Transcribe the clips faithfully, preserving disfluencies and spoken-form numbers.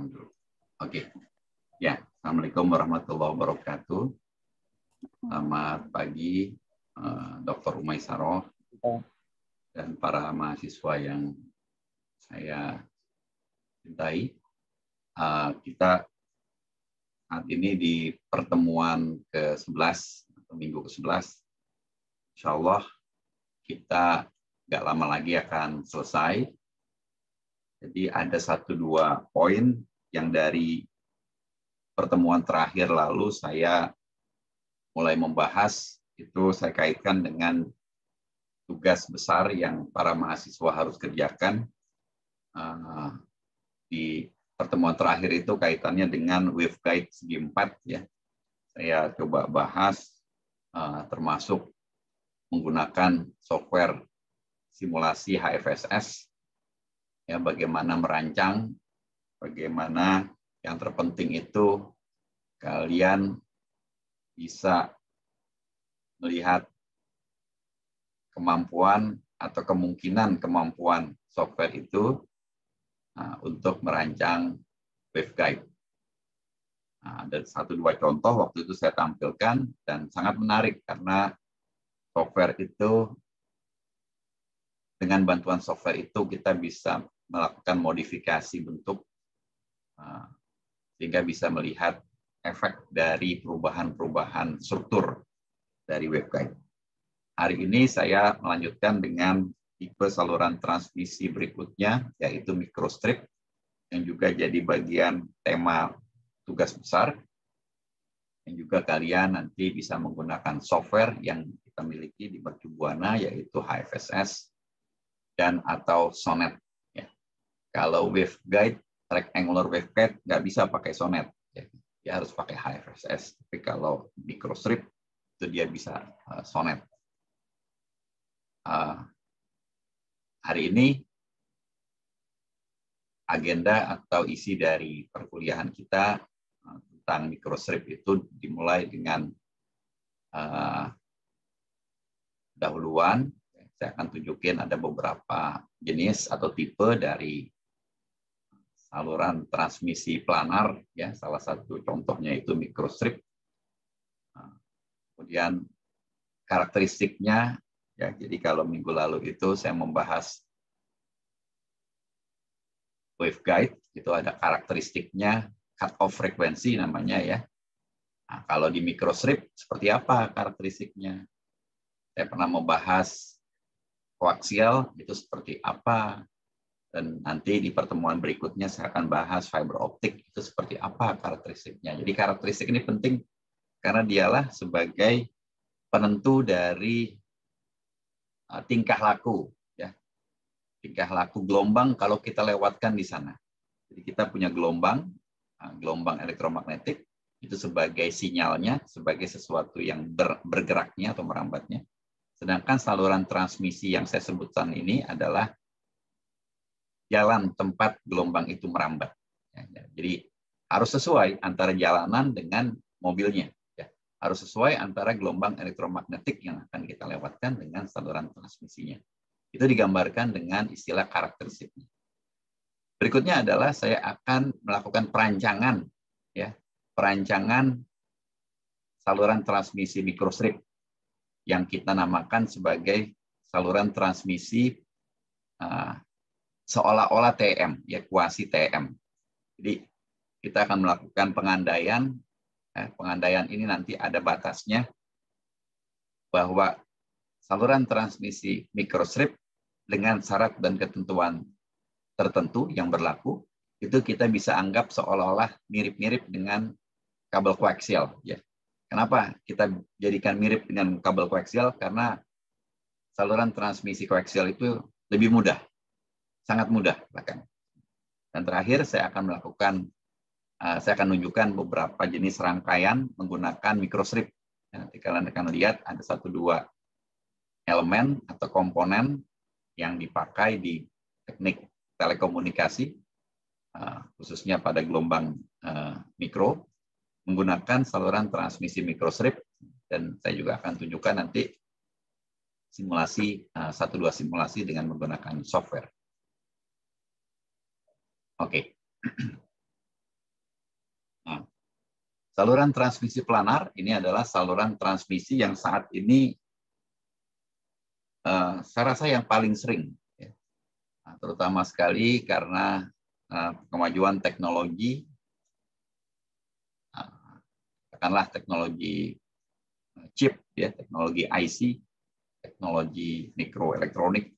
rekam dulu. Oke. Ya, Assalamualaikum warahmatullahi wabarakatuh. Selamat pagi, dokter Umaysaroh dan para mahasiswa yang saya cintai. Kita saat ini di pertemuan ke sebelas atau minggu ke sebelas. Insya Allah kita nggak lama lagi akan selesai. Jadi ada satu dua poin yang dari pertemuan terakhir lalu saya mulai membahas, itu saya kaitkan dengan tugas besar yang para mahasiswa harus kerjakan. Di pertemuan terakhir itu kaitannya dengan waveguide segi empat ya. Saya coba bahas termasuk menggunakan software simulasi H F S S, ya, bagaimana merancang, bagaimana yang terpenting itu kalian bisa melihat kemampuan atau kemungkinan kemampuan software itu nah, untuk merancang waveguide. Nah, ada satu dua contoh waktu itu saya tampilkan dan sangat menarik karena software itu, dengan bantuan software itu kita bisa melakukan modifikasi bentuk uh, sehingga bisa melihat efek dari perubahan-perubahan struktur dari waveguide. Hari ini saya melanjutkan dengan tipe saluran transmisi berikutnya, yaitu microstrip, yang juga jadi bagian tema tugas besar. Dan juga kalian nanti bisa menggunakan software yang kita miliki di Mercubuana, yaitu H F S S dan atau Sonnet. Ya. Kalau waveguide, rectangular waveguide, nggak bisa pakai Sonnet. Ya. Dia harus pakai H F S S. Tapi kalau microstrip, itu dia bisa uh, Sonnet. Uh, hari ini, agenda atau isi dari perkuliahan kita uh, tentang microstrip itu dimulai dengan uh, dahuluan. Saya akan tunjukin ada beberapa jenis atau tipe dari saluran transmisi planar, ya, salah satu contohnya itu microstrip. Nah, kemudian karakteristiknya, ya, jadi kalau minggu lalu itu saya membahas waveguide, itu ada karakteristiknya, cut off frekuensi namanya ya. Nah, kalau di microstrip seperti apa karakteristiknya? Saya pernah membahas koaksial itu seperti apa. Dan nanti di pertemuan berikutnya saya akan bahas fiber optik itu seperti apa karakteristiknya. Jadi karakteristik ini penting karena dialah sebagai penentu dari uh, tingkah laku, ya, tingkah laku gelombang kalau kita lewatkan di sana. Jadi kita punya gelombang, uh, gelombang elektromagnetik itu sebagai sinyalnya, sebagai sesuatu yang ber, bergeraknya atau merambatnya. Sedangkan saluran transmisi yang saya sebutkan ini adalah jalan tempat gelombang itu merambat. Ya, ya. Jadi harus sesuai antara jalanan dengan mobilnya. Ya. Harus sesuai antara gelombang elektromagnetik yang akan kita lewatkan dengan saluran transmisinya. Itu digambarkan dengan istilah karakteristiknya. Berikutnya adalah saya akan melakukan perancangan, ya, perancangan saluran transmisi microstrip yang kita namakan sebagai saluran transmisi uh, seolah-olah T M, ya, kuasi T M. Jadi kita akan melakukan pengandaian, ya, pengandaian ini nanti ada batasnya bahwa saluran transmisi microstrip dengan syarat dan ketentuan tertentu yang berlaku itu kita bisa anggap seolah-olah mirip-mirip dengan kabel koaksial. Ya. Kenapa kita jadikan mirip dengan kabel koaksial? Karena saluran transmisi koaksial itu lebih mudah. Sangat mudah bahkan. Dan terakhir saya akan melakukan, uh, saya akan menunjukkan beberapa jenis rangkaian menggunakan microstrip. Nanti kalian akan lihat ada satu dua elemen atau komponen yang dipakai di teknik telekomunikasi, uh, khususnya pada gelombang uh, mikro, menggunakan saluran transmisi microstrip. Dan saya juga akan tunjukkan nanti simulasi, uh, satu dua simulasi dengan menggunakan software. Oke, Saluran transmisi planar ini adalah saluran transmisi yang saat ini uh, saya rasa yang paling sering, ya. Nah, terutama sekali karena uh, kemajuan teknologi, uh, katakanlah teknologi chip, ya, teknologi I C, teknologi mikroelektronik.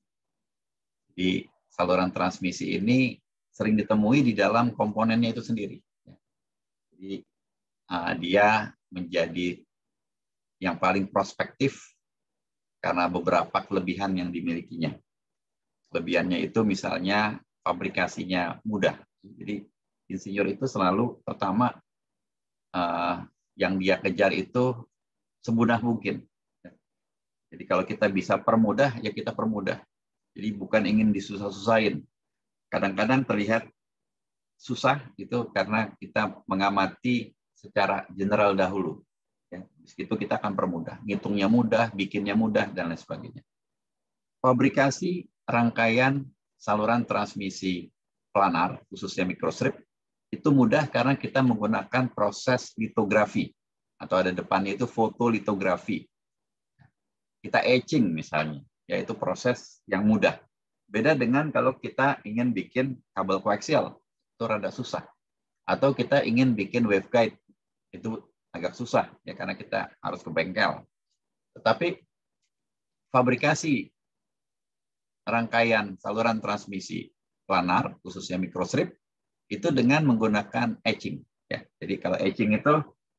Di saluran transmisi ini sering ditemui di dalam komponennya itu sendiri. Jadi uh, dia menjadi yang paling prospektif karena beberapa kelebihan yang dimilikinya. Kelebihannya itu misalnya fabrikasinya mudah. Jadi insinyur itu selalu pertama uh, yang dia kejar itu semudah mungkin. Jadi kalau kita bisa permudah, ya kita permudah. Jadi bukan ingin disusah-susahin. Kadang-kadang terlihat susah itu karena kita mengamati secara general dahulu. Ya, itu kita akan permudah. Ngitungnya mudah, bikinnya mudah, dan lain sebagainya. Fabrikasi rangkaian saluran transmisi planar, khususnya microstrip, itu mudah karena kita menggunakan proses litografi. Atau ada depannya itu fotolitografi. Kita etching misalnya, yaitu proses yang mudah. Beda dengan kalau kita ingin bikin kabel koaksial, itu rada susah. Atau kita ingin bikin waveguide, itu agak susah, ya karena kita harus ke bengkel. Tetapi fabrikasi rangkaian saluran transmisi planar, khususnya microstrip, itu dengan menggunakan etching. Ya, jadi kalau etching itu,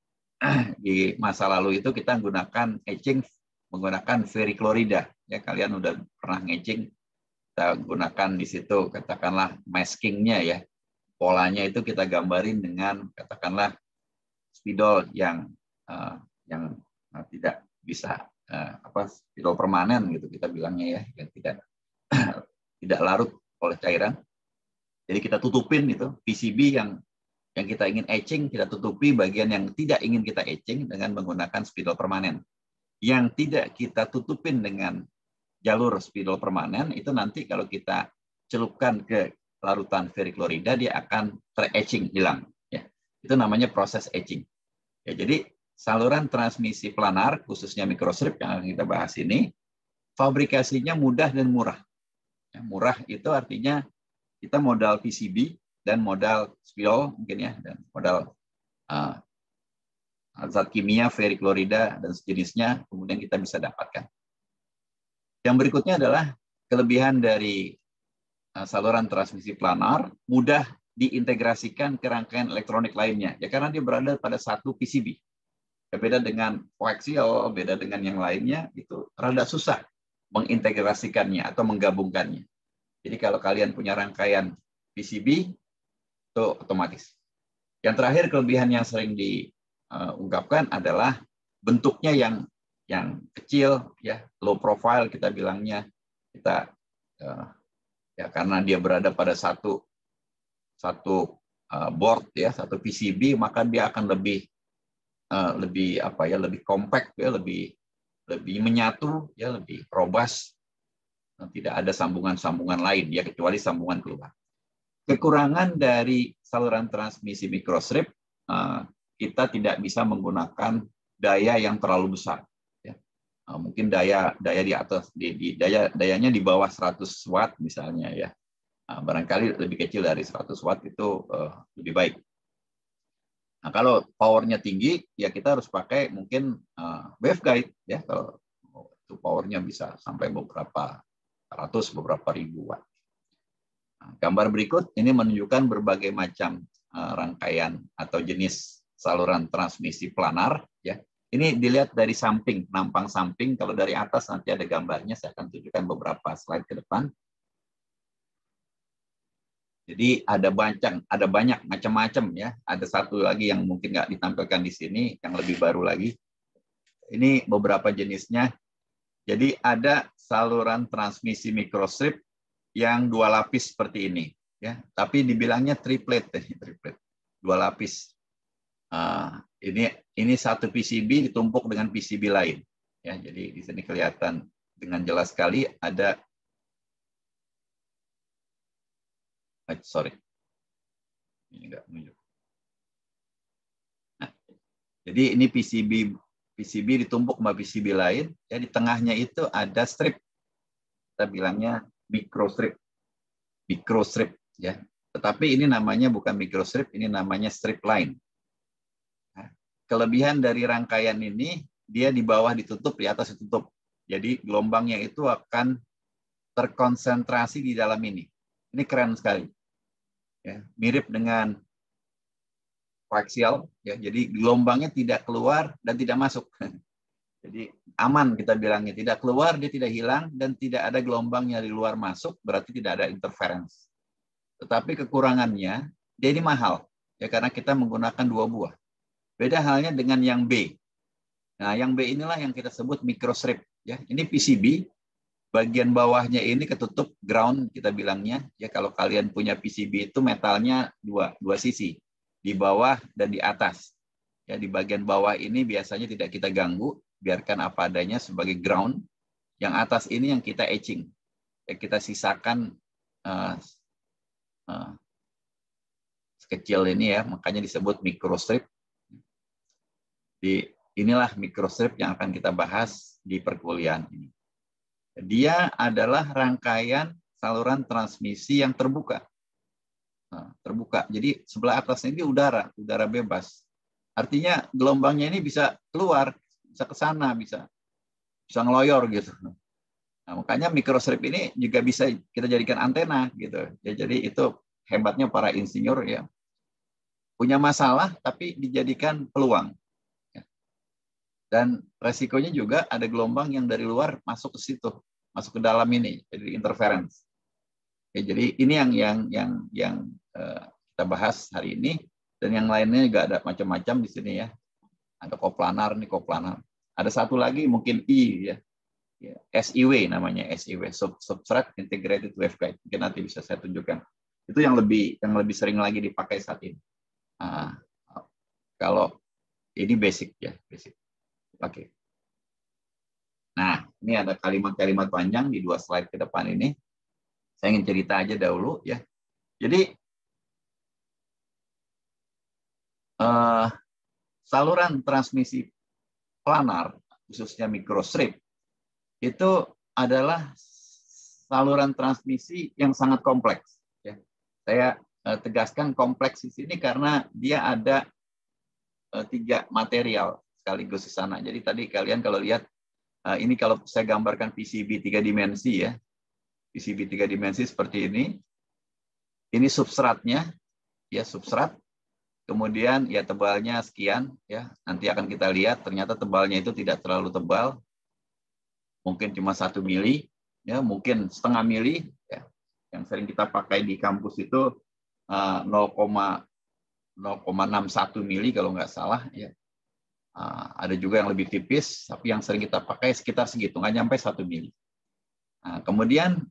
di masa lalu itu kita menggunakan etching menggunakan veriklorida. Ya, kalian udah pernah ngecing, kita gunakan di situ katakanlah maskingnya, ya. Polanya itu kita gambarin dengan katakanlah spidol yang uh, yang uh, tidak bisa uh, apa spidol permanen gitu kita bilangnya, ya, yang tidak tidak larut oleh cairan. Jadi kita tutupin itu P C B yang yang kita ingin etching, kita tutupi bagian yang tidak ingin kita etching dengan menggunakan spidol permanen. Yang tidak kita tutupin dengan jalur spidol permanen itu nanti kalau kita celupkan ke larutan veriklorida dia akan ter-etching, hilang, ya. Itu namanya proses etching. Ya, jadi saluran transmisi planar khususnya microstrip yang akan kita bahas ini fabrikasinya mudah dan murah. Ya, murah itu artinya kita modal P C B dan modal spidol mungkin, ya, dan modal uh, zat kimia, veriklorida, dan sejenisnya, kemudian kita bisa dapatkan. Yang berikutnya adalah kelebihan dari saluran transmisi planar, mudah diintegrasikan ke rangkaian elektronik lainnya. Ya, karena dia berada pada satu P C B. Ya, beda dengan koaksial, beda dengan yang lainnya, itu rada susah mengintegrasikannya atau menggabungkannya. Jadi kalau kalian punya rangkaian P C B, itu otomatis. Yang terakhir, kelebihan yang sering di Uh, ungkapkan adalah bentuknya yang yang kecil, ya, low profile kita bilangnya. Kita uh, ya karena dia berada pada satu satu uh, board, ya, satu P C B, maka dia akan lebih uh, lebih apa ya lebih compact, ya, lebih lebih menyatu, ya, lebih robust. Tidak ada sambungan-sambungan lain, ya, kecuali sambungan keluar. Kekurangan dari saluran transmisi microstrip, uh, kita tidak bisa menggunakan daya yang terlalu besar. Ya. Mungkin daya daya di atas, di, di daya dayanya di bawah seratus watt misalnya, ya. Barangkali lebih kecil dari seratus watt itu uh, lebih baik. Nah, kalau powernya tinggi, ya kita harus pakai mungkin uh, waveguide, ya. Kalau itu powernya bisa sampai beberapa ratus, beberapa ribu watt. Nah, gambar berikut ini menunjukkan berbagai macam uh, rangkaian atau jenis saluran transmisi planar, ya. Ini dilihat dari samping, nampang samping. Kalau dari atas nanti ada gambarnya, saya akan tunjukkan beberapa slide ke depan. Jadi ada banyak, ada banyak macam-macam, ya. Ada satu lagi yang mungkin nggak ditampilkan di sini, yang lebih baru lagi. Ini beberapa jenisnya. Jadi ada saluran transmisi microstrip yang dua lapis seperti ini, ya. Tapi dibilangnya triplet, triplet, dua lapis. Uh, ini ini satu P C B ditumpuk dengan P C B lain, ya. Jadi di sini kelihatan dengan jelas sekali ada, eh, sorry, ini enggak menunjuk. Nah, Jadi ini P C B P C B ditumpuk sama P C B lain, ya di tengahnya itu ada strip. Kita bilangnya microstrip. Microstrip ya. Tetapi ini namanya bukan microstrip, ini namanya strip line. Nah, kelebihan dari rangkaian ini, dia di bawah ditutup, di atas ditutup. Jadi gelombangnya itu akan terkonsentrasi di dalam ini. Ini keren sekali. Ya, mirip dengan koaksial, ya. Jadi gelombangnya tidak keluar dan tidak masuk. Jadi aman kita bilangnya, tidak keluar dia tidak hilang dan tidak ada gelombang dari luar masuk, berarti tidak ada interference. Tetapi kekurangannya dia ini mahal, ya karena kita menggunakan dua buah. Beda halnya dengan yang B. Nah, yang B inilah yang kita sebut microstrip, ya. Ini P C B, bagian bawahnya ini ketutup ground kita bilangnya, ya kalau kalian punya P C B itu metalnya dua, dua sisi, di bawah dan di atas. Ya, di bagian bawah ini biasanya tidak kita ganggu, biarkan apa adanya sebagai ground. Yang atas ini yang kita etching, ya, kita sisakan uh, uh, sekecil ini ya, makanya disebut microstrip. Di inilah microstrip yang akan kita bahas di perkuliahan ini. Dia adalah rangkaian saluran transmisi yang terbuka. Nah, terbuka. Jadi sebelah atasnya ini udara, udara bebas. Artinya gelombangnya ini bisa keluar, bisa ke sana, bisa bisa ngeloyor gitu. Nah, makanya microstrip ini juga bisa kita jadikan antena gitu. Ya, jadi itu hebatnya para insinyur ya. Punya masalah tapi dijadikan peluang. Ya. Dan resikonya juga ada gelombang yang dari luar masuk ke situ, masuk ke dalam ini, jadi interference. Ya, jadi ini yang yang yang yang uh, kita bahas hari ini. Dan yang lainnya juga ada macam-macam di sini ya. Ada koplanar nih, koplanar. Ada satu lagi mungkin I ya. Ya, S I W namanya, S I W, Sub Substrate Integrated Waveguide. Mungkin nanti bisa saya tunjukkan. Itu yang lebih yang lebih sering lagi dipakai saat ini. Nah, kalau ini basic ya, basic. Oke. Okay. Nah, ini ada kalimat-kalimat panjang di dua slide ke depan ini. Saya ingin cerita aja dahulu ya. Jadi Uh, saluran transmisi planar, khususnya microstrip, itu adalah saluran transmisi yang sangat kompleks. Ya. Saya uh, tegaskan kompleks di sini karena dia ada uh, tiga material sekaligus di sana. Jadi tadi kalian kalau lihat, uh, ini kalau saya gambarkan P C B tiga dimensi ya, P C B tiga dimensi seperti ini. Ini substratnya, ya substrat. Kemudian ya tebalnya sekian ya, nanti akan kita lihat ternyata tebalnya itu tidak terlalu tebal, mungkin cuma satu mili ya, mungkin setengah mili ya. Yang sering kita pakai di kampus itu uh, nol koma enam satu mili kalau nggak salah ya. Uh, ada juga yang lebih tipis, tapi yang sering kita pakai sekitar segitu, nggak nyampe satu mili. Nah, kemudian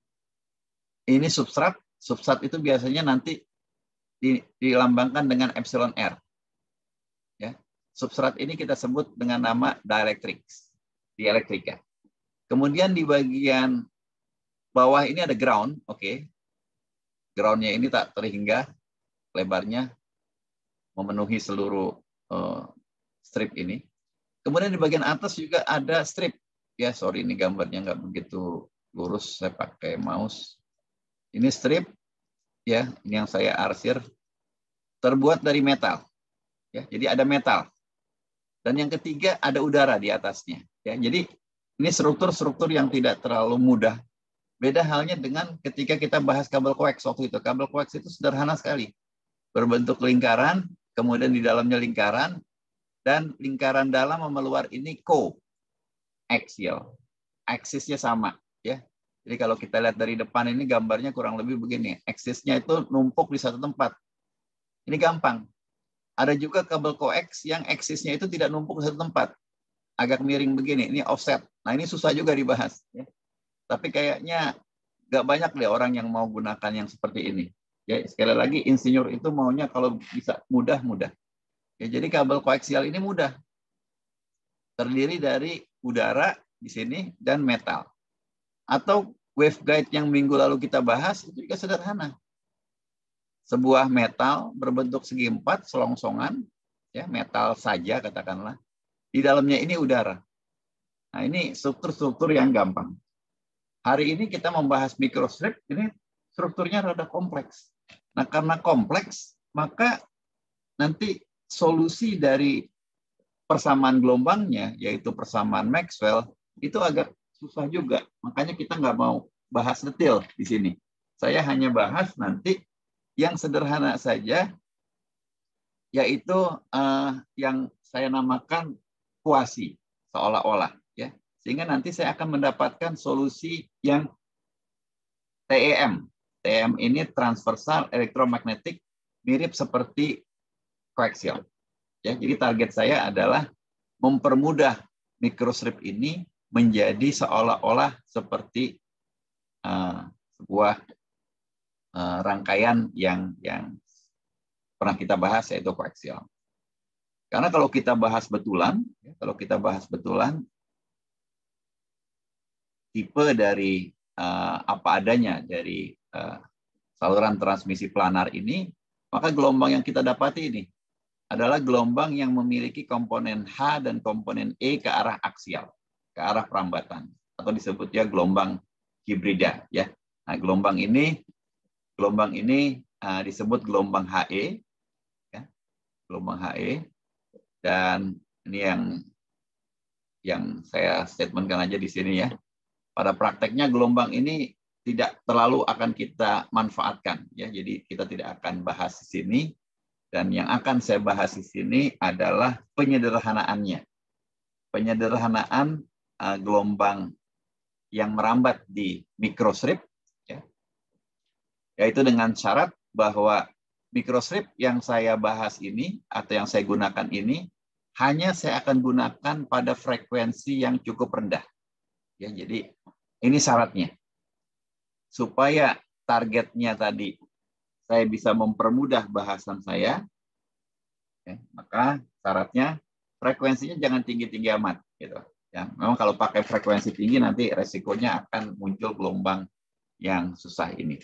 ini substrat, substrat itu biasanya nanti dilambangkan dengan epsilon R. Ya. Substrat ini kita sebut dengan nama dielectrics, dielektrika. Kemudian di bagian bawah ini ada ground, oke. Okay. Groundnya ini tak terhingga, lebarnya memenuhi seluruh uh, strip ini. Kemudian di bagian atas juga ada strip. Ya, sorry ini gambarnya nggak begitu lurus, saya pakai mouse. Ini strip. Ya, ini yang saya arsir, terbuat dari metal. Ya, jadi ada metal. Dan yang ketiga ada udara di atasnya. Ya, jadi ini struktur-struktur yang tidak terlalu mudah. Beda halnya dengan ketika kita bahas kabel koax waktu itu. Kabel koax itu sederhana sekali. Berbentuk lingkaran, kemudian di dalamnya lingkaran, dan lingkaran dalam sama luar ini co-axial. Aksisnya sama. Ya. Jadi kalau kita lihat dari depan ini gambarnya kurang lebih begini. Aksisnya itu numpuk di satu tempat. Ini gampang. Ada juga kabel koax yang aksisnya itu tidak numpuk di satu tempat. Agak miring begini. Ini offset. Nah ini susah juga dibahas. Ya. Tapi kayaknya nggak banyak deh orang yang mau gunakan yang seperti ini. Ya, sekali lagi insinyur itu maunya kalau bisa mudah-mudah. Ya, jadi kabel koaksial ini mudah. Terdiri dari udara di sini dan metal. Atau waveguide yang minggu lalu kita bahas itu juga sederhana. Sebuah metal berbentuk segi empat, selongsongan, ya metal saja katakanlah. Di dalamnya ini udara. Nah, ini struktur-struktur yang gampang. Hari ini kita membahas microstrip, ini strukturnya rada kompleks. Nah, karena kompleks, maka nanti solusi dari persamaan gelombangnya, yaitu persamaan Maxwell, itu agak susah juga. Makanya kita nggak mau bahas detail di sini. Saya hanya bahas nanti yang sederhana saja, yaitu uh, yang saya namakan kuasi, seolah-olah. Ya. Sehingga nanti saya akan mendapatkan solusi yang T E M. T E M ini transversal elektromagnetik, mirip seperti koaksial. Ya, jadi target saya adalah mempermudah microstrip ini menjadi seolah-olah seperti uh, sebuah uh, rangkaian yang yang pernah kita bahas, yaitu koaksial. Karena kalau kita bahas betulan, kalau kita bahas betulan, tipe dari uh, apa adanya dari uh, saluran transmisi planar ini, maka gelombang yang kita dapati ini adalah gelombang yang memiliki komponen H dan komponen E ke arah aksial, ke arah perambatan, atau disebutnya gelombang hibrida. Ya, nah gelombang ini, gelombang ini uh, disebut gelombang H E, ya, gelombang H E, dan ini yang yang saya statementkan aja di sini ya. Pada prakteknya gelombang ini tidak terlalu akan kita manfaatkan, ya. Jadi kita tidak akan bahas di sini. Dan yang akan saya bahas di sini adalah penyederhanaannya. Penyederhanaan uh, gelombang yang merambat di microstrip, ya, yaitu dengan syarat bahwa microstrip yang saya bahas ini atau yang saya gunakan ini hanya saya akan gunakan pada frekuensi yang cukup rendah. Ya, jadi ini syaratnya. Supaya targetnya tadi saya bisa mempermudah bahasan saya, ya, maka syaratnya frekuensinya jangan tinggi-tinggi amat, gitu. Ya, memang kalau pakai frekuensi tinggi nanti resikonya akan muncul gelombang yang susah ini.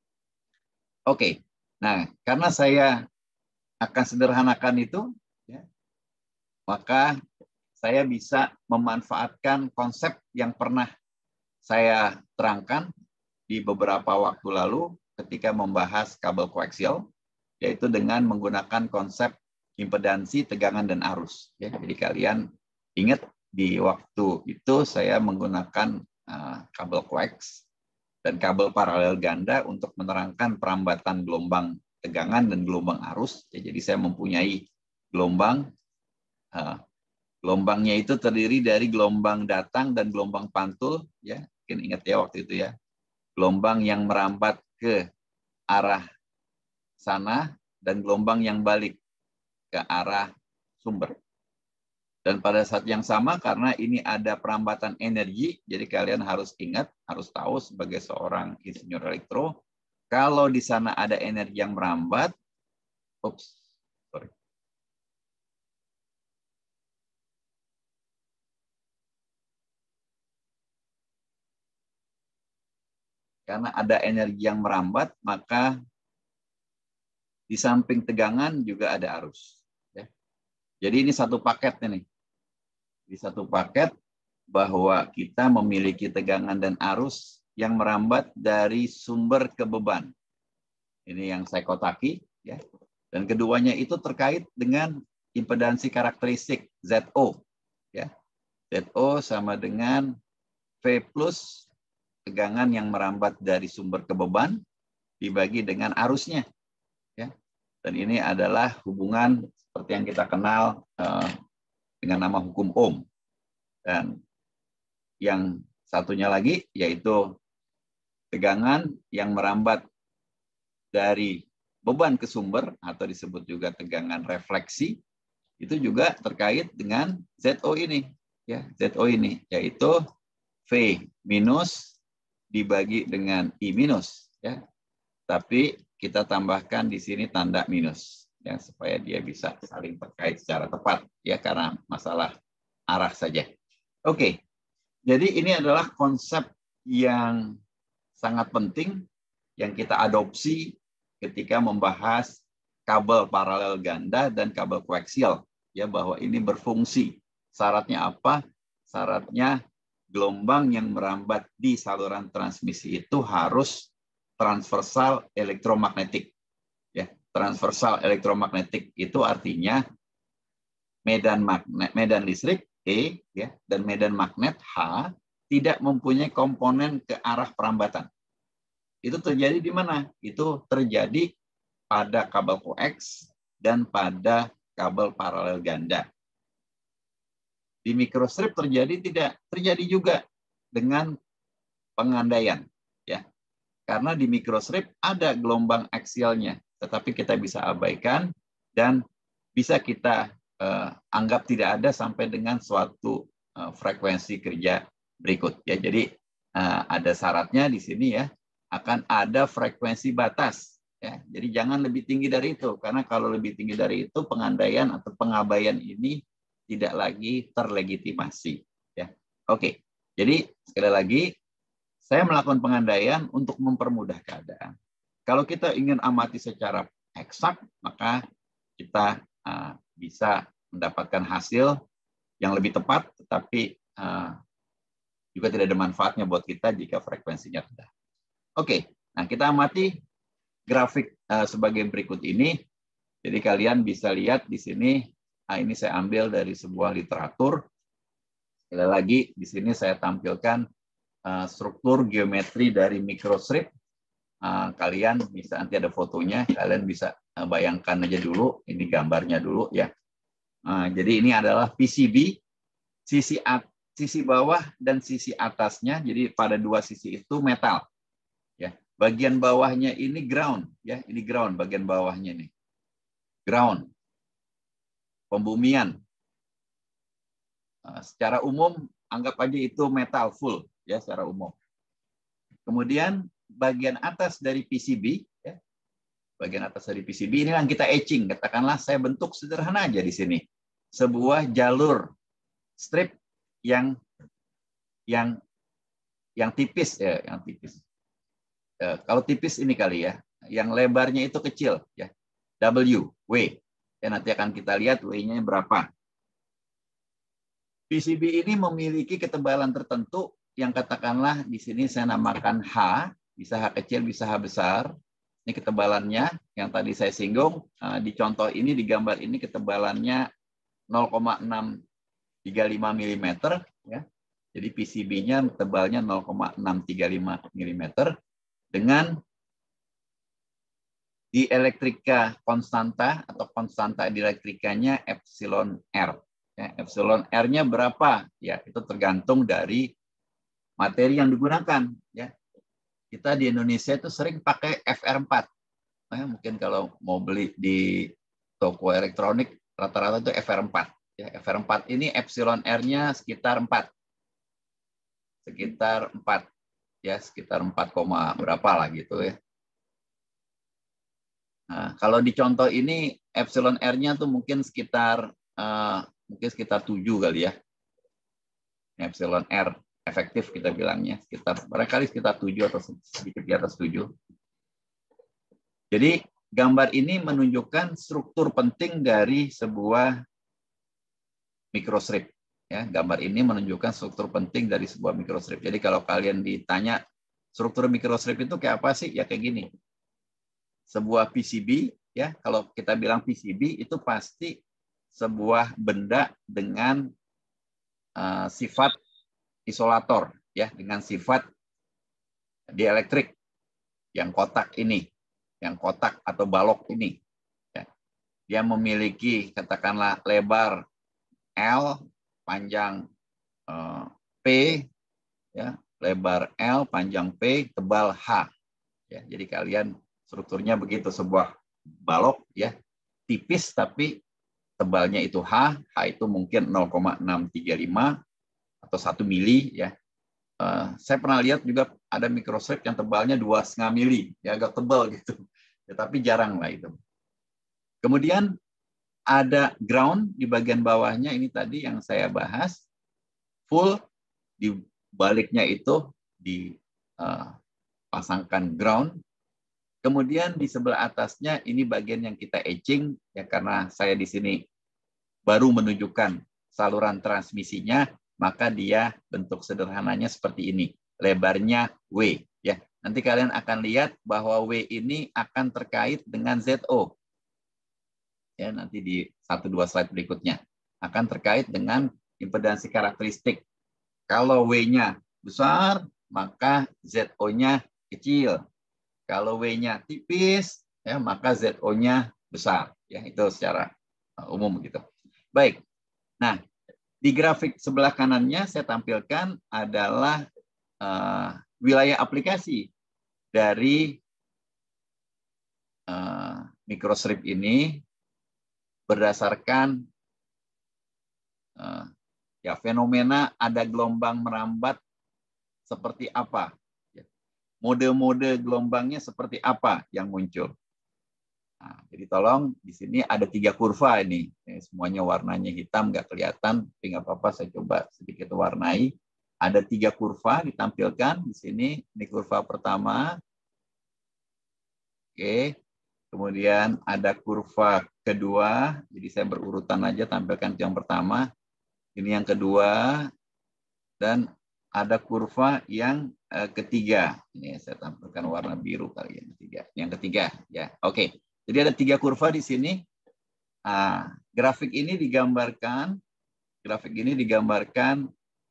Oke, nah karena saya akan sederhanakan itu, ya, maka saya bisa memanfaatkan konsep yang pernah saya terangkan di beberapa waktu lalu ketika membahas kabel koaksial, yaitu dengan menggunakan konsep impedansi, tegangan, dan arus. Ya, jadi kalian ingat di waktu itu saya menggunakan uh, kabel koax dan kabel paralel ganda untuk menerangkan perambatan gelombang tegangan dan gelombang arus. Ya, jadi saya mempunyai gelombang, uh, gelombangnya itu terdiri dari gelombang datang dan gelombang pantul. Ya, mungkin ingat ya waktu itu ya. Gelombang yang merambat ke arah sana dan gelombang yang balik ke arah sumber. Dan pada saat yang sama, karena ini ada perambatan energi, jadi kalian harus ingat, harus tahu sebagai seorang insinyur elektro, kalau di sana ada energi yang merambat, ups, sorry. Karena ada energi yang merambat, maka di samping tegangan juga ada arus. Ya. Jadi ini satu paket nih. Di satu paket bahwa kita memiliki tegangan dan arus yang merambat dari sumber ke beban. Ini yang saya kotaki. Ya. Dan keduanya itu terkait dengan impedansi karakteristik Z O. Ya. Z O sama dengan V plus tegangan yang merambat dari sumber ke beban dibagi dengan arusnya. Ya. Dan ini adalah hubungan seperti yang kita kenal uh, dengan nama hukum Ohm. Dan yang satunya lagi yaitu tegangan yang merambat dari beban ke sumber atau disebut juga tegangan refleksi, itu juga terkait dengan Z O ini. Ya, Z O ini yaitu V minus dibagi dengan I minus. Ya. Tapi kita tambahkan di sini tanda minus, ya, supaya dia bisa saling terkait secara tepat, ya, karena masalah arah saja. Oke, jadi ini adalah konsep yang sangat penting yang kita adopsi ketika membahas kabel paralel ganda dan kabel koaksial, ya, bahwa ini berfungsi. Syaratnya apa? Syaratnya gelombang yang merambat di saluran transmisi itu harus transversal elektromagnetik. Ya, transversal elektromagnetik itu artinya medan magnet, medan listrik E, ya, dan medan magnet H tidak mempunyai komponen ke arah perambatan. Itu terjadi di mana? Itu terjadi pada kabel koax dan pada kabel paralel ganda. Di microstrip terjadi tidak? Terjadi juga dengan pengandaian, ya. Karena di microstrip ada gelombang aksialnya, tetapi kita bisa abaikan dan bisa kita eh, anggap tidak ada sampai dengan suatu eh, frekuensi kerja berikut, ya. Jadi eh, ada syaratnya di sini, ya, akan ada frekuensi batas. Ya, jadi jangan lebih tinggi dari itu, karena kalau lebih tinggi dari itu pengandaian atau pengabaian ini tidak lagi terlegitimasi. Ya, oke. Jadi sekali lagi saya melakukan pengandaian untuk mempermudah keadaan. Kalau kita ingin amati secara eksak, maka kita uh, bisa mendapatkan hasil yang lebih tepat, tetapi uh, juga tidak ada manfaatnya buat kita jika frekuensinya rendah. Oke, nah kita amati grafik uh, sebagai berikut ini. Jadi kalian bisa lihat di sini, nah ini saya ambil dari sebuah literatur. Sekali lagi di sini saya tampilkan uh, struktur geometri dari microstrip. Uh, kalian bisa, nanti ada fotonya, kalian bisa uh, bayangkan aja dulu, ini gambarnya dulu, ya. Uh, jadi ini adalah P C B, sisi at, sisi bawah dan sisi atasnya. Jadi pada dua sisi itu metal. Bagian bawahnya ini ground, ya, ini ground bagian bawahnya nih. Ground. Pembumian. Nah, secara umum anggap aja itu metal full, ya, secara umum. Kemudian bagian atas dari P C B, ya. Bagian atas dari P C B ini yang kita etching, katakanlah saya bentuk sederhana aja di sini. Sebuah jalur strip yang yang yang tipis, ya, yang tipis. Kalau tipis ini kali, ya, yang lebarnya itu kecil, ya, W, W. Ya, nanti akan kita lihat W-nya berapa. P C B ini memiliki ketebalan tertentu yang katakanlah di sini saya namakan H, bisa H kecil, bisa H besar. Ini ketebalannya yang tadi saya singgung. Di contoh ini, di gambar ini ketebalannya nol koma enam tiga lima milimeter, ya. Jadi P C B-nya tebalnya nol koma enam tiga lima milimeter. Dengan dielektrika konstanta atau konstanta dielektrikanya epsilon R. Ya, epsilon R-nya berapa? Ya, itu tergantung dari materi yang digunakan. Ya, kita di Indonesia itu sering pakai F R empat. Nah, mungkin kalau mau beli di toko elektronik rata-rata itu F R empat. Ya, F R empat ini epsilon R-nya sekitar empat. Sekitar empat. Ya, sekitar empat, berapa lah gitu, ya. Nah, kalau di contoh ini epsilon R-nya tuh mungkin sekitar uh, mungkin sekitar tujuh kali, ya. Epsilon R efektif kita bilangnya sekitar barangkali sekitar tujuh atau sedikit di atas tujuh. Jadi gambar ini menunjukkan struktur penting dari sebuah microstrip. Ya, gambar ini menunjukkan struktur penting dari sebuah microstrip. Jadi kalau kalian ditanya struktur microstrip itu kayak apa sih? Ya kayak gini. Sebuah P C B, ya, kalau kita bilang P C B itu pasti sebuah benda dengan uh, sifat isolator, ya, dengan sifat dielektrik. Yang kotak ini, yang kotak atau balok ini, ya. Dia memiliki katakanlah lebar L, panjang uh, P, ya, lebar L, panjang P, tebal H. Ya, jadi kalian strukturnya begitu, sebuah balok, ya, tipis tapi tebalnya itu H, H itu mungkin nol koma enam tiga lima atau satu mili, ya. Uh, saya pernah lihat juga ada microstrip yang tebalnya dua setengah mili, ya, agak tebal gitu, ya, tapi jarang lah itu. Kemudian ada ground di bagian bawahnya, ini tadi yang saya bahas, full, di baliknya itu dipasangkan uh, ground. Kemudian di sebelah atasnya ini bagian yang kita etching, ya karena saya di sini baru menunjukkan saluran transmisinya, maka dia bentuk sederhananya seperti ini. Lebarnya W. Ya. Nanti kalian akan lihat bahwa W ini akan terkait dengan Z O. Ya, nanti di satu dua slide berikutnya. Akan terkait dengan impedansi karakteristik. Kalau W-nya besar, maka Z O-nya kecil. Kalau W-nya tipis, ya maka Z O-nya besar. Ya, itu secara umum gitu. Baik. Nah, di grafik sebelah kanannya saya tampilkan adalah uh, wilayah aplikasi dari uh, microstrip ini berdasarkan uh, ya fenomena ada gelombang merambat seperti apa. Mode-mode gelombangnya seperti apa yang muncul. Nah, jadi tolong di sini ada tiga kurva ini. Semuanya warnanya hitam, nggak kelihatan, tapi nggak apa-apa, saya coba sedikit warnai. Ada tiga kurva ditampilkan di sini. Ini kurva pertama. Oke. Kemudian ada kurva kedua. Jadi saya berurutan aja tampilkan yang pertama. Ini yang kedua. Dan ada kurva yang uh, ketiga. Ini saya tampilkan warna biru kali ya, ketiga. Yang ketiga, ya. Oke. Jadi ada tiga kurva di sini. Nah, grafik ini digambarkan, grafik ini digambarkan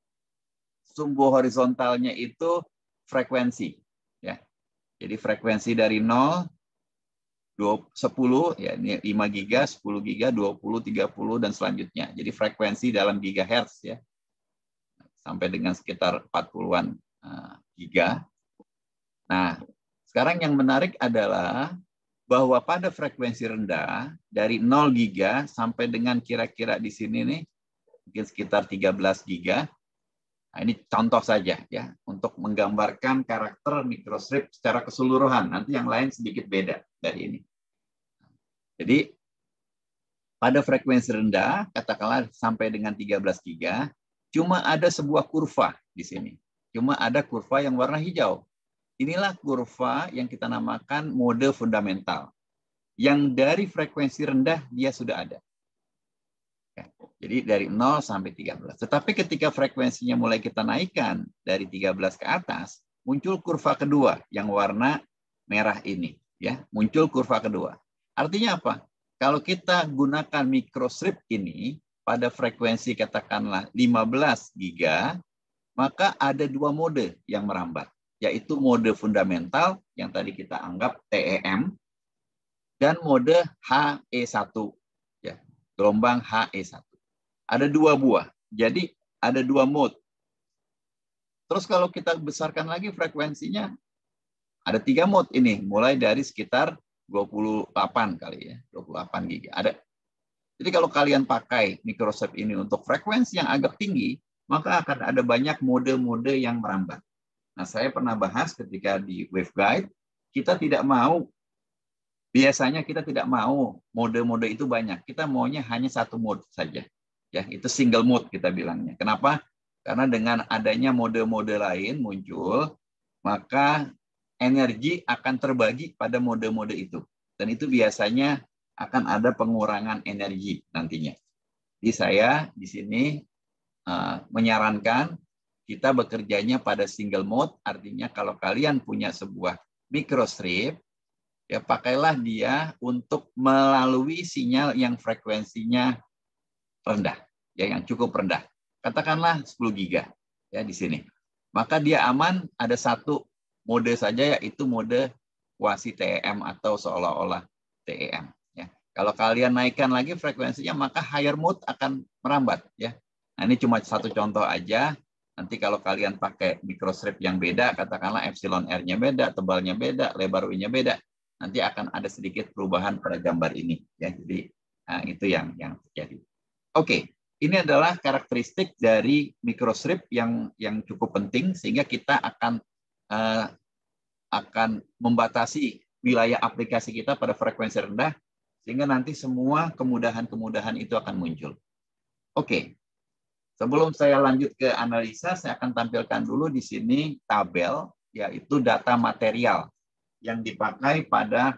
sumbu horizontalnya itu frekuensi, ya. Jadi frekuensi dari nol, sepuluh, ya ini lima giga, sepuluh giga, dua puluh, tiga puluh dan selanjutnya. Jadi frekuensi dalam gigahertz, ya. Sampai dengan sekitar empat puluhan giga. Nah, sekarang yang menarik adalah bahwa pada frekuensi rendah dari nol giga sampai dengan kira-kira di sini nih mungkin sekitar tiga belas giga. Nah, ini contoh saja ya untuk menggambarkan karakter microstrip secara keseluruhan. Nanti yang lain sedikit beda dari ini. Jadi pada frekuensi rendah katakanlah sampai dengan tiga belas giga cuma ada sebuah kurva di sini. Cuma ada kurva yang warna hijau. Inilah kurva yang kita namakan mode fundamental. Yang dari frekuensi rendah dia sudah ada. Ya, jadi dari nol sampai tiga belas. Tetapi ketika frekuensinya mulai kita naikkan dari tiga belas ke atas, muncul kurva kedua yang warna merah ini. Ya, muncul kurva kedua. Artinya apa? Kalau kita gunakan microstrip ini, pada frekuensi katakanlah lima belas giga, maka ada dua mode yang merambat, yaitu mode fundamental yang tadi kita anggap T E M dan mode H E satu, ya, gelombang H E satu. Ada dua buah, jadi ada dua mode. Terus kalau kita besarkan lagi frekuensinya, ada tiga mode ini, mulai dari sekitar dua puluh delapan kali ya, dua puluh delapan giga. Ada. Jadi kalau kalian pakai microstrip ini untuk frekuensi yang agak tinggi, maka akan ada banyak mode-mode yang merambat. Nah, saya pernah bahas ketika di waveguide, kita tidak mau, biasanya kita tidak mau mode-mode itu banyak. Kita maunya hanya satu mode saja. Ya, itu single mode kita bilangnya. Kenapa? Karena dengan adanya mode-mode lain muncul, maka energi akan terbagi pada mode-mode itu. Dan itu biasanya akan ada pengurangan energi nantinya. Jadi saya di sini uh, menyarankan kita bekerjanya pada single mode, artinya kalau kalian punya sebuah microstrip, ya pakailah dia untuk melalui sinyal yang frekuensinya rendah, ya yang cukup rendah. Katakanlah sepuluh giga ya di sini. Maka dia aman ada satu mode saja, yaitu mode quasi T E M atau seolah-olah T E M. Kalau kalian naikkan lagi frekuensinya, maka higher mode akan merambat. Ya. Nah, ini cuma satu contoh aja. Nanti kalau kalian pakai microstrip yang beda, katakanlah epsilon R-nya beda, tebalnya beda, lebar U-nya beda, nanti akan ada sedikit perubahan pada gambar ini. Ya, jadi nah, itu yang yang terjadi. Oke, ini adalah karakteristik dari microstrip yang yang cukup penting sehingga kita akan uh, akan membatasi wilayah aplikasi kita pada frekuensi rendah. Sehingga nanti semua kemudahan-kemudahan itu akan muncul. Oke, sebelum saya lanjut ke analisa, saya akan tampilkan dulu di sini tabel, yaitu data material yang dipakai pada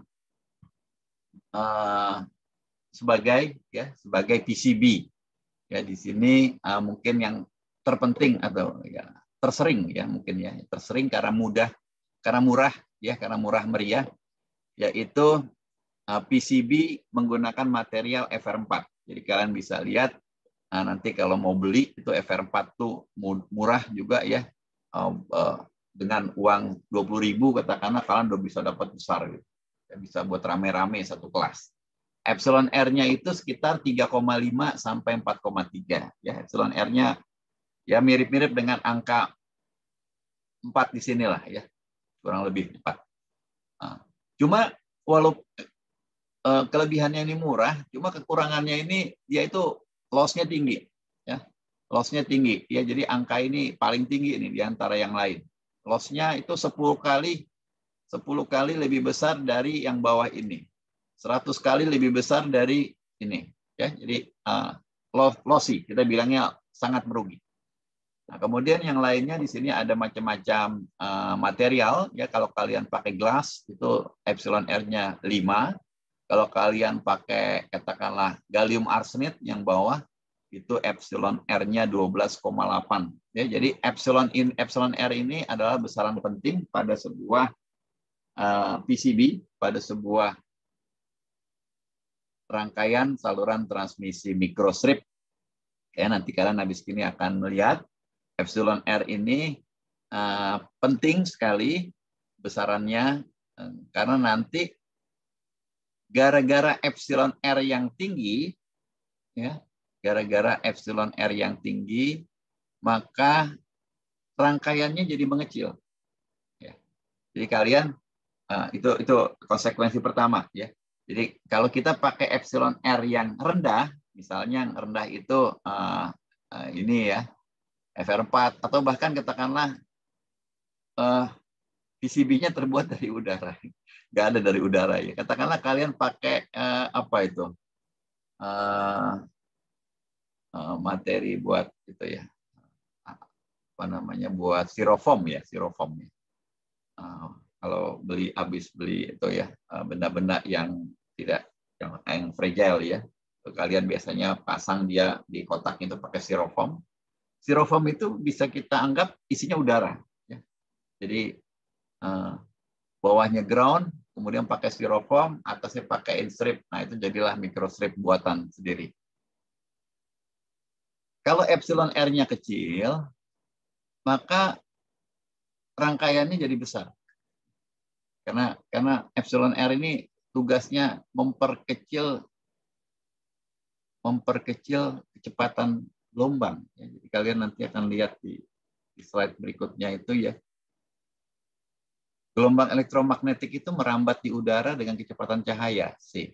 uh, sebagai ya sebagai P C B. Ya, di sini uh, mungkin yang terpenting atau ya tersering ya mungkin ya tersering karena mudah karena murah ya karena murah meriah, yaitu uh, P C B menggunakan material F R empat. Jadi kalian bisa lihat uh, nanti kalau mau beli itu F R empat tuh murah juga ya, uh, uh, dengan uang dua puluh ribu katakanlah kalian udah bisa dapat besar gitu. Ya, bisa buat rame-rame satu kelas. Epsilon R-nya itu sekitar tiga koma lima sampai empat koma tiga. Ya, epsilon R-nya ya mirip-mirip dengan angka empat di sinilah ya. Kurang lebih empat. Nah, cuma walaupun eh, kelebihannya ini murah, cuma kekurangannya ini yaitu loss-nya tinggi ya. Loss-nya tinggi ya. Jadi angka ini paling tinggi ini di antara yang lain. Loss-nya itu sepuluh kali sepuluh kali lebih besar dari yang bawah ini. seratus kali lebih besar dari ini ya. Jadi uh, lossy, kita bilangnya sangat merugi. Nah, kemudian yang lainnya di sini ada macam-macam uh, material ya. Kalau kalian pakai glass itu epsilon R-nya lima. Kalau kalian pakai katakanlah gallium arsenide yang bawah itu epsilon R-nya dua belas koma delapan ya. Jadi epsilon in epsilon R ini adalah besaran penting pada sebuah uh, P C B, pada sebuah rangkaian saluran transmisi mikrostrip. Ya, nanti kalian habis ini akan melihat epsilon R ini uh, penting sekali besarannya, uh, karena nanti gara-gara epsilon R yang tinggi, ya, gara-gara epsilon R yang tinggi, maka rangkaiannya jadi mengecil. Ya. Jadi kalian uh, itu itu konsekuensi pertama, ya. Jadi kalau kita pakai epsilon R yang rendah, misalnya yang rendah itu uh, uh, ini ya F R empat, atau bahkan katakanlah uh, P C B-nya terbuat dari udara, nggak ada dari udara ya. Katakanlah kalian pakai uh, apa itu uh, uh, materi buat itu ya, apa namanya, buat styrofoam ya, styrofoam ya. Uh, kalau beli habis beli itu ya benda-benda yang tidak yang, yang fragile ya, kalian biasanya pasang dia di kotak itu pakai styrofoam. Styrofoam itu bisa kita anggap isinya udara ya. Jadi uh, bawahnya ground, kemudian pakai styrofoam, atasnya pakai instrip. Nah, itu jadilah microstrip buatan sendiri. Kalau epsilon R-nya kecil, maka rangkaiannya jadi besar. Karena karena epsilon R ini tugasnya memperkecil memperkecil kecepatan gelombang. Jadi kalian nanti akan lihat di, di slide berikutnya itu ya. Gelombang elektromagnetik itu merambat di udara dengan kecepatan cahaya C.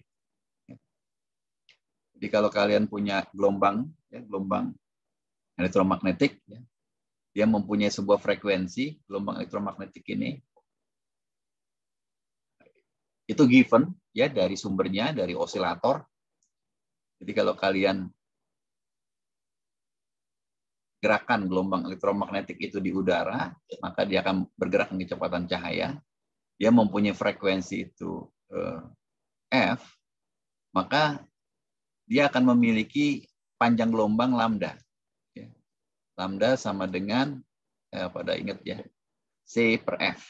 Jadi kalau kalian punya gelombang, ya, gelombang elektromagnetik, ya, dia mempunyai sebuah frekuensi, gelombang elektromagnetik ini itu given ya dari sumbernya, dari osilator. Jadi kalau kalian gerakan gelombang elektromagnetik itu di udara, maka dia akan bergerak dengan kecepatan cahaya. Dia mempunyai frekuensi itu eh, F, maka dia akan memiliki panjang gelombang lambda. Ya. Lambda sama dengan, eh, pada ingat ya, C per F.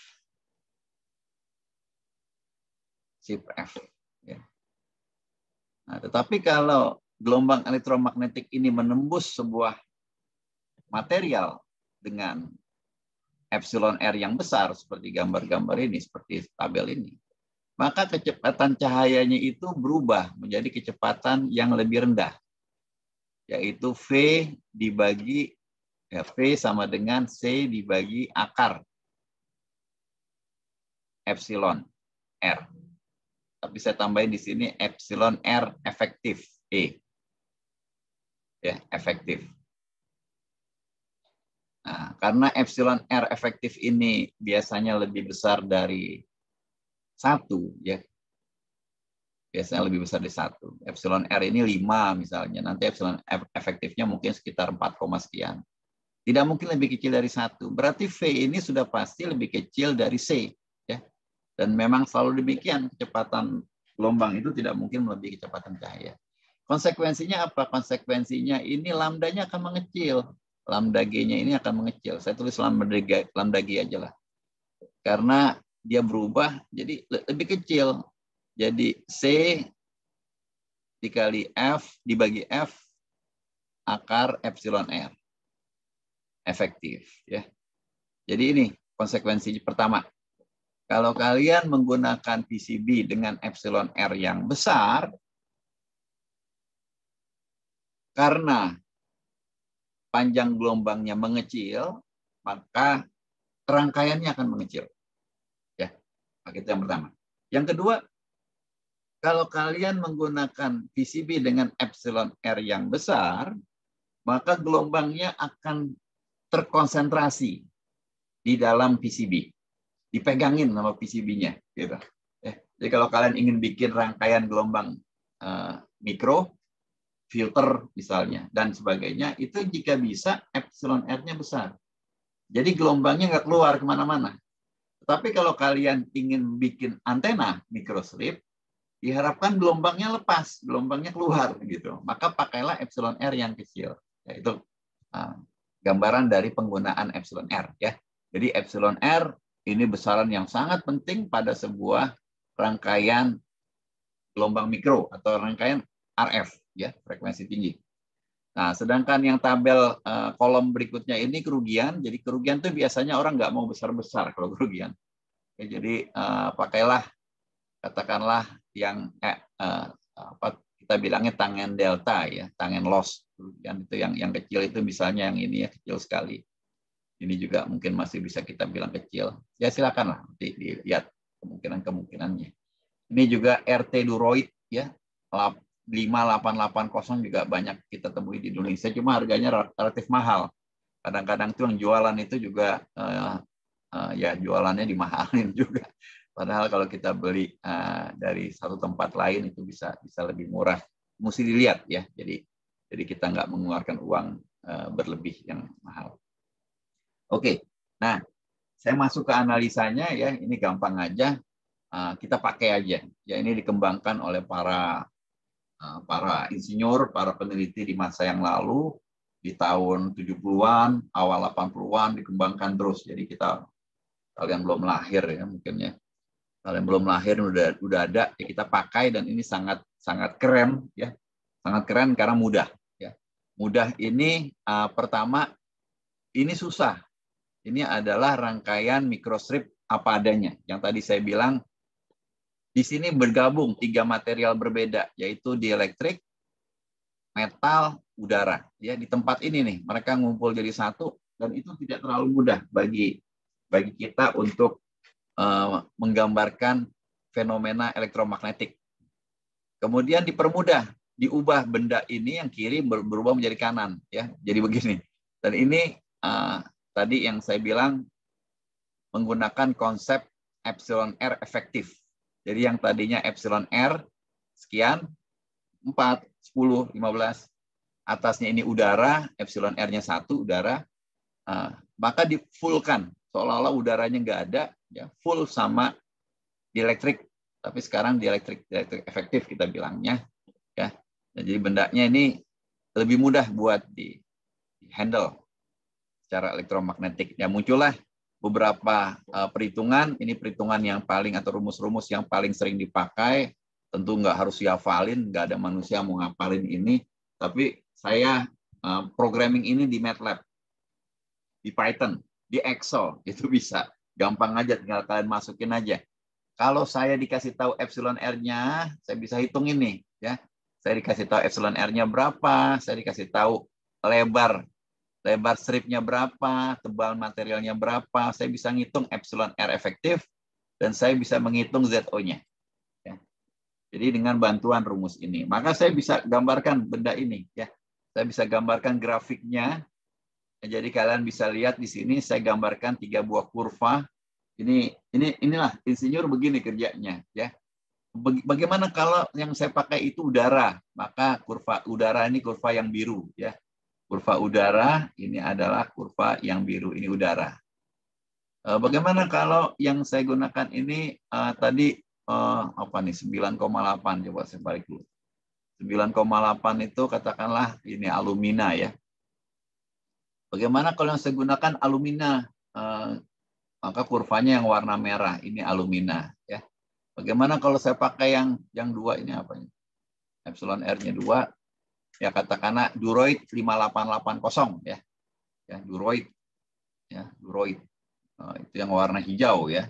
C per F. Ya. Nah, tetapi kalau gelombang elektromagnetik ini menembus sebuah material dengan epsilon R yang besar, seperti gambar-gambar ini, seperti tabel ini, maka kecepatan cahayanya itu berubah menjadi kecepatan yang lebih rendah, yaitu V dibagi, ya, V sama dengan C dibagi akar epsilon R. Tapi saya tambahin di sini epsilon R efektif E. Ya, efektif. Nah, karena epsilon R efektif ini biasanya lebih besar dari satu, ya. Biasanya lebih besar dari satu. Epsilon R ini lima misalnya. Nanti epsilon R efektifnya mungkin sekitar empat, sekian. Tidak mungkin lebih kecil dari satu. Berarti V ini sudah pasti lebih kecil dari C. Ya. Dan memang selalu demikian, kecepatan gelombang itu tidak mungkin melebihi kecepatan cahaya. Konsekuensinya apa? Konsekuensinya ini lambdanya akan mengecil. Lambda G-nya ini akan mengecil. Saya tulis lambda G, lambda G aja lah. Karena dia berubah jadi lebih kecil. Jadi C dikali F dibagi F akar epsilon R. Efektif. Ya. Jadi ini konsekuensi pertama. Kalau kalian menggunakan P C B dengan epsilon R yang besar, karena panjang gelombangnya mengecil, maka rangkaiannya akan mengecil. Ya, itu yang pertama. Yang kedua, kalau kalian menggunakan P C B dengan epsilon R yang besar, maka gelombangnya akan terkonsentrasi di dalam P C B. Dipegangin sama P C B-nya. Gitu. Ya, jadi kalau kalian ingin bikin rangkaian gelombang uh, mikro, filter misalnya, dan sebagainya, itu jika bisa epsilon R-nya besar. Jadi gelombangnya nggak keluar kemana-mana. Tapi kalau kalian ingin bikin antena microstrip, diharapkan gelombangnya lepas, gelombangnya keluar gitu. Maka pakailah epsilon R yang kecil. Yaitu uh, gambaran dari penggunaan epsilon R. Ya. Jadi epsilon R ini besaran yang sangat penting pada sebuah rangkaian gelombang mikro atau rangkaian R F, ya, frekuensi tinggi. Nah, sedangkan yang tabel uh, kolom berikutnya ini kerugian. Jadi kerugian itu biasanya orang nggak mau besar-besar kalau kerugian. Ya, jadi uh, pakailah katakanlah yang eh, uh, apa kita bilangnya tangen delta ya, tangen loss. Kerugian itu yang yang kecil itu misalnya yang ini ya kecil sekali. Ini juga mungkin masih bisa kita bilang kecil. Ya silakanlah nanti dilihat kemungkinan-kemungkinannya. Ini juga R T duroid ya. lima delapan delapan nol juga banyak kita temui di Indonesia, cuma harganya relatif mahal. Kadang-kadang tuh yang jualan itu juga uh, uh, ya jualannya dimahalin juga. Padahal kalau kita beli uh, dari satu tempat lain itu bisa bisa lebih murah. Mesti dilihat ya. Jadi jadi kita nggak mengeluarkan uang uh, berlebih yang mahal. Oke, nah saya masuk ke analisanya ya. Ini gampang aja. Uh, kita pakai aja. Ya ini dikembangkan oleh para para insinyur, para peneliti di masa yang lalu, di tahun tujuh puluhan, awal delapan puluhan dikembangkan terus. Jadi kita, kalian belum lahir ya mungkin ya. Kalian belum lahir udah udah ada, ya kita pakai dan ini sangat sangat keren ya. Sangat keren karena mudah ya. Mudah ini uh, pertama ini susah. Ini adalah rangkaian microstrip apa adanya. Yang tadi saya bilang di sini bergabung tiga material berbeda, yaitu dielektrik, metal, udara. Ya, di tempat ini nih, mereka ngumpul jadi satu, dan itu tidak terlalu mudah bagi bagi kita untuk uh, menggambarkan fenomena elektromagnetik. Kemudian dipermudah, diubah benda ini yang kiri berubah menjadi kanan. Ya, jadi begini. Dan ini uh, tadi yang saya bilang menggunakan konsep epsilon R efektif. Jadi yang tadinya epsilon R sekian, empat, sepuluh, lima belas. Atasnya ini udara, epsilon R-nya satu, udara. Uh, maka di-fullkan. Seolah-olah udaranya nggak ada, ya, full sama dielektrik. Tapi sekarang dielektrik, dielektrik efektif kita bilangnya. Ya. Jadi bendanya ini lebih mudah buat di-handle secara elektromagnetik. Ya, muncullah beberapa uh, perhitungan, ini perhitungan yang paling atau rumus-rumus yang paling sering dipakai, tentu nggak harus dihafalin, nggak ada manusia mau ngapalin ini, tapi saya uh, programming ini di MATLAB, di Python, di Excel, itu bisa. Gampang aja, tinggal kalian masukin aja. Kalau saya dikasih tahu epsilon R-nya, saya bisa hitung ini. Ya. Saya dikasih tahu epsilon R-nya berapa, saya dikasih tahu lebar lebar stripnya berapa, tebal materialnya berapa, saya bisa ngitung epsilon R efektif, dan saya bisa menghitung Z O-nya. Ya. Jadi dengan bantuan rumus ini, maka saya bisa gambarkan benda ini. Ya. Saya bisa gambarkan grafiknya. Jadi kalian bisa lihat di sini, saya gambarkan tiga buah kurva. Ini, ini, inilah insinyur begini kerjanya. Ya. Bagaimana kalau yang saya pakai itu udara? Maka kurva udara ini kurva yang biru. Ya. Kurva udara ini adalah kurva yang biru, ini udara. Bagaimana kalau yang saya gunakan ini uh, tadi uh, apa nih sembilan koma delapan, coba saya balik dulu. sembilan koma delapan itu katakanlah ini alumina ya. Bagaimana kalau yang saya gunakan alumina, uh, maka kurvanya yang warna merah ini alumina ya. Bagaimana kalau saya pakai yang yang dua ini apa ini? Epsilon R-nya dua, ya katakanlah Duroid lima delapan delapan nol ya. Ya, Duroid ya, Duroid. Nah, itu yang warna hijau ya.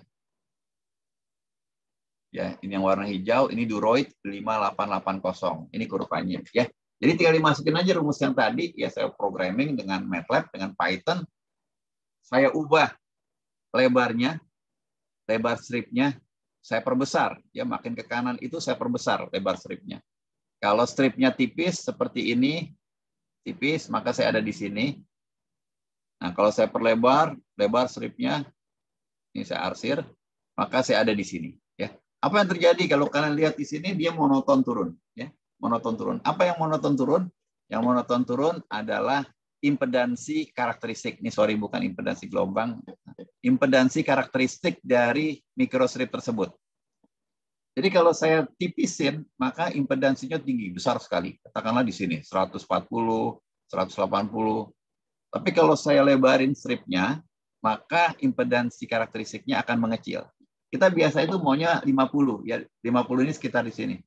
Ya, ini yang warna hijau, ini Duroid lima delapan delapan nol. Ini kurvanya ya. Jadi tinggal dimasukin aja rumus yang tadi ya, saya programming dengan MATLAB, dengan Python. Saya ubah lebarnya, lebar stripnya saya perbesar ya, makin ke kanan itu saya perbesar lebar stripnya. Kalau stripnya tipis seperti ini, tipis, maka saya ada di sini. Nah, kalau saya perlebar, lebar stripnya, ini saya arsir, maka saya ada di sini. Ya, apa yang terjadi kalau kalian lihat di sini, dia monoton turun. Ya, monoton turun. Apa yang monoton turun? Yang monoton turun adalah impedansi karakteristik. Ini sorry, bukan impedansi gelombang. Impedansi karakteristik dari microstrip tersebut. Jadi kalau saya tipisin, maka impedansinya tinggi, besar sekali. Katakanlah di sini, seratus empat puluh, seratus delapan puluh. Tapi kalau saya lebarin stripnya, maka impedansi karakteristiknya akan mengecil. Kita biasa itu maunya lima puluh. Ya, lima puluh ini sekitar di sini.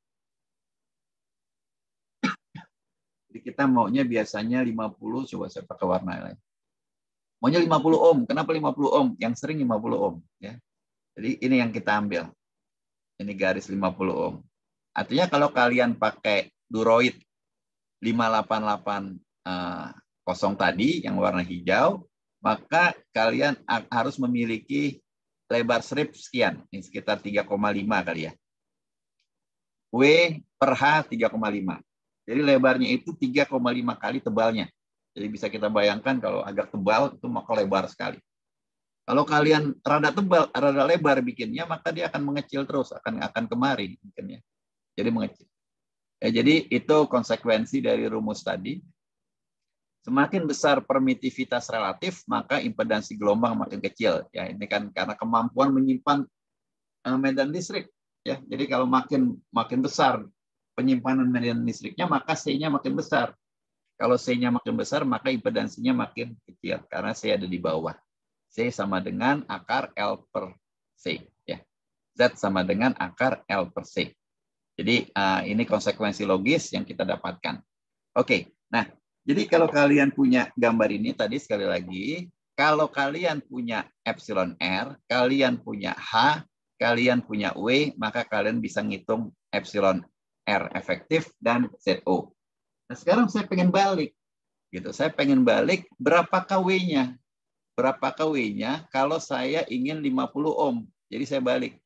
Jadi kita maunya biasanya lima puluh, coba saya pakai warna lain. Maunya lima puluh ohm. Kenapa lima puluh ohm? Yang sering lima puluh ohm. Ya. Jadi ini yang kita ambil. Ini garis lima puluh ohm. Artinya kalau kalian pakai Duroid lima delapan delapan nol tadi yang warna hijau, maka kalian harus memiliki lebar strip sekian, ini sekitar tiga koma lima kali ya. W per H tiga koma lima. Jadi lebarnya itu tiga koma lima kali tebalnya. Jadi bisa kita bayangkan kalau agak tebal itu maka lebar sekali. Kalau kalian rada tebal, rada lebar bikinnya, maka dia akan mengecil terus, akan akan kemari bikinnya. Jadi mengecil. Ya, jadi itu konsekuensi dari rumus tadi. Semakin besar permitivitas relatif, maka impedansi gelombang makin kecil. Ya, ini kan karena kemampuan menyimpan medan listrik. Ya, jadi kalau makin makin besar penyimpanan medan listriknya, maka C-nya makin besar. Kalau C-nya makin besar, maka impedansinya makin kecil karena C ada di bawah. C sama dengan akar L per C. Ya, Z sama dengan akar L per C. Jadi uh, ini konsekuensi logis yang kita dapatkan. Oke, nah. Jadi kalau kalian punya gambar ini tadi sekali lagi, kalau kalian punya epsilon R, kalian punya H, kalian punya W, maka kalian bisa ngitung epsilon R efektif dan Z O. Nah sekarang saya pengen balik, gitu. Saya pengen balik berapa W-nya? Berapa W-nya kalau saya ingin lima puluh ohm? Jadi saya balik.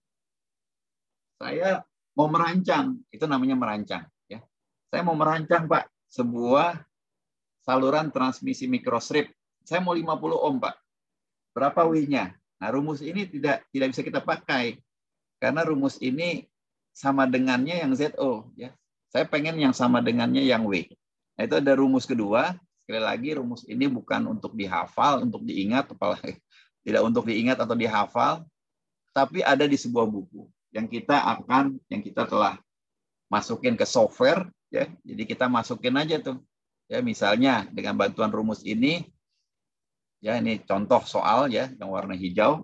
Saya mau merancang, itu namanya merancang. Ya. Saya mau merancang Pak sebuah saluran transmisi microstrip. Saya mau lima puluh ohm, Pak. Berapa W-nya? Nah, rumus ini tidak tidak bisa kita pakai. Karena rumus ini sama dengannya yang Z O. Ya. Saya pengen yang sama dengannya yang W. Nah, itu ada rumus kedua. Sekali lagi, rumus ini bukan untuk dihafal, untuk diingat, apalagi tidak untuk diingat atau dihafal, tapi ada di sebuah buku yang kita akan, yang kita telah masukin ke software. Ya. Jadi kita masukin aja tuh. Ya, misalnya dengan bantuan rumus ini, ya ini contoh soal ya yang warna hijau.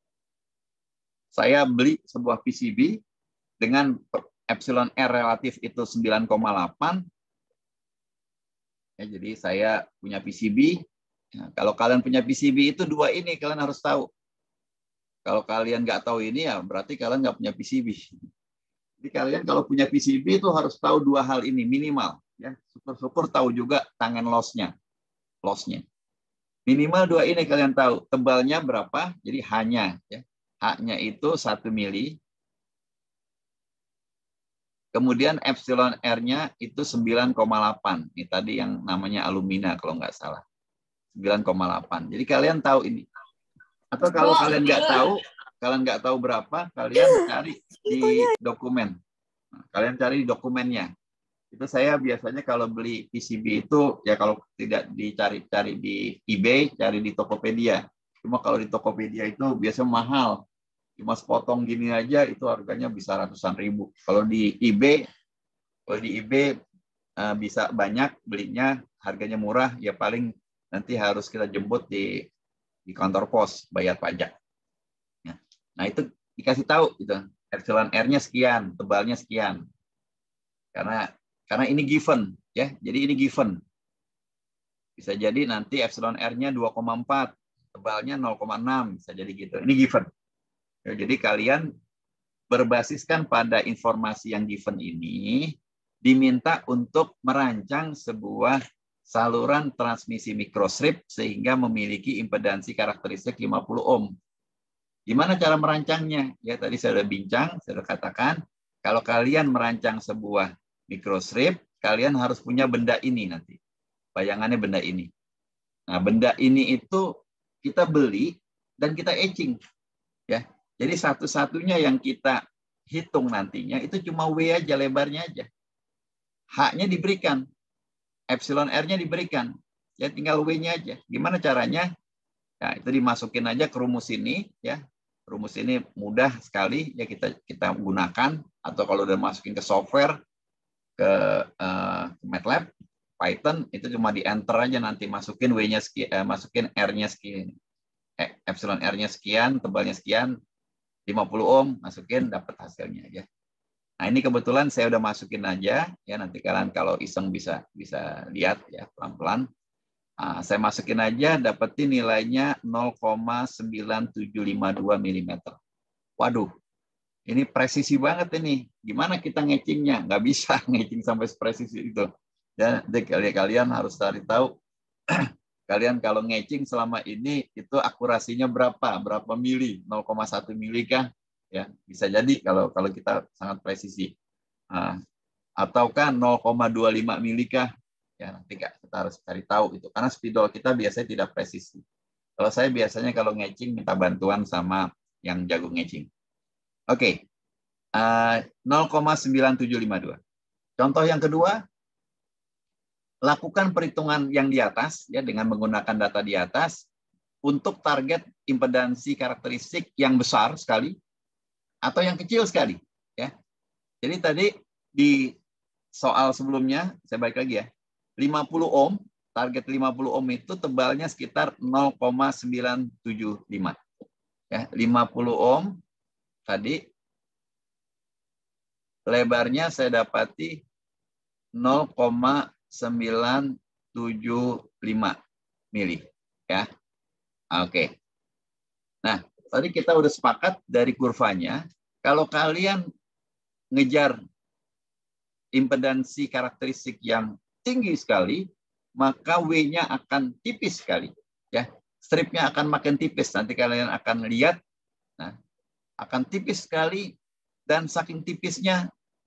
Saya beli sebuah P C B dengan epsilon R relatif itu sembilan koma delapan. Ya, jadi saya punya P C B. Ya, kalau kalian punya P C B itu dua ini kalian harus tahu. Kalau kalian nggak tahu ini ya berarti kalian nggak punya P C B. Jadi kalian kalau punya P C B itu harus tahu dua hal ini minimal. Ya, syukur-syukur tahu juga tangan loss-nya. Loss-nya. Minimal dua ini kalian tahu. Tebalnya berapa? Jadi H-nya. Ya. H-nya itu satu mili. Kemudian epsilon R-nya itu sembilan koma delapan. Ini tadi yang namanya alumina kalau nggak salah. sembilan koma delapan. Jadi kalian tahu ini. Atau kalau kalian nggak tahu, kalian nggak tahu berapa, kalian cari di dokumen. Nah, kalian cari di dokumennya. Itu saya biasanya kalau beli P C B itu ya kalau tidak dicari-cari di eBay, cari di Tokopedia. Cuma kalau di Tokopedia itu biasanya mahal. Cuma sepotong gini aja itu harganya bisa ratusan ribu. Kalau di eBay, kalau di eBay uh, bisa banyak belinya, harganya murah, ya paling nanti harus kita jemput di di kantor pos, bayar pajak. Ya. Nah itu dikasih tahu itu epsilon R-nya sekian, tebalnya sekian. Karena karena ini given, ya. Jadi ini given. Bisa jadi nanti epsilon R-nya dua koma empat, tebalnya nol koma enam, bisa jadi gitu. Ini given. Ya, jadi kalian berbasiskan pada informasi yang given ini, diminta untuk merancang sebuah saluran transmisi microstrip sehingga memiliki impedansi karakteristik lima puluh ohm. Gimana cara merancangnya? Ya tadi saya sudah bincang, saya sudah katakan, kalau kalian merancang sebuah microstrip, kalian harus punya benda ini nanti. Bayangannya benda ini. Nah, benda ini itu kita beli dan kita etching. Ya. Jadi satu-satunya yang kita hitung nantinya itu cuma W aja, lebarnya aja. H-nya diberikan. Epsilon R-nya diberikan. Ya tinggal W-nya aja. Gimana caranya? Nah, itu dimasukin aja ke rumus ini, ya. Rumus ini mudah sekali ya kita kita gunakan, atau kalau udah masukin ke software, ke uh, MATLAB, Python, itu cuma di enter aja, nanti masukin W-nya sekian, eh, masukin R-nya sekian, eh, epsilon R-nya sekian, tebalnya sekian, lima puluh ohm, masukin, dapat hasilnya ya. Nah ini kebetulan saya udah masukin aja ya, nanti kalian kalau iseng bisa bisa lihat ya pelan-pelan. Nah, saya masukin aja, dapetin nilainya nol koma sembilan tujuh lima dua milimeter. Waduh, ini presisi banget ini. Gimana kita ngecingnya? Nggak bisa ngecing sampai presisi itu. Ya, kalian kalian harus cari tahu. Kalian kalau ngecing selama ini itu akurasinya berapa? Berapa mili? nol koma satu mili kah? Ya, bisa jadi kalau kalau kita sangat presisi. Nah, ataukah nol koma dua lima mili kah? Ya, nanti kita harus cari tahu itu. Karena spidol kita biasanya tidak presisi. Kalau saya biasanya kalau ngecing minta bantuan sama yang jago ngecing. Oke. Uh, nol koma sembilan tujuh lima dua. Contoh yang kedua, lakukan perhitungan yang di atas ya dengan menggunakan data di atas untuk target impedansi karakteristik yang besar sekali atau yang kecil sekali ya. Jadi tadi di soal sebelumnya saya balik lagi ya. lima puluh ohm, target lima puluh ohm itu tebalnya sekitar nol koma sembilan tujuh lima. Ya, lima puluh ohm tadi lebarnya saya dapati nol koma sembilan tujuh lima mili ya. Oke. Nah, tadi kita udah sepakat dari kurvanya, kalau kalian ngejar impedansi karakteristik yang tinggi sekali, maka W-nya akan tipis sekali ya. Stripnya akan makin tipis, nanti kalian akan lihat. Nah, akan tipis sekali, dan saking tipisnya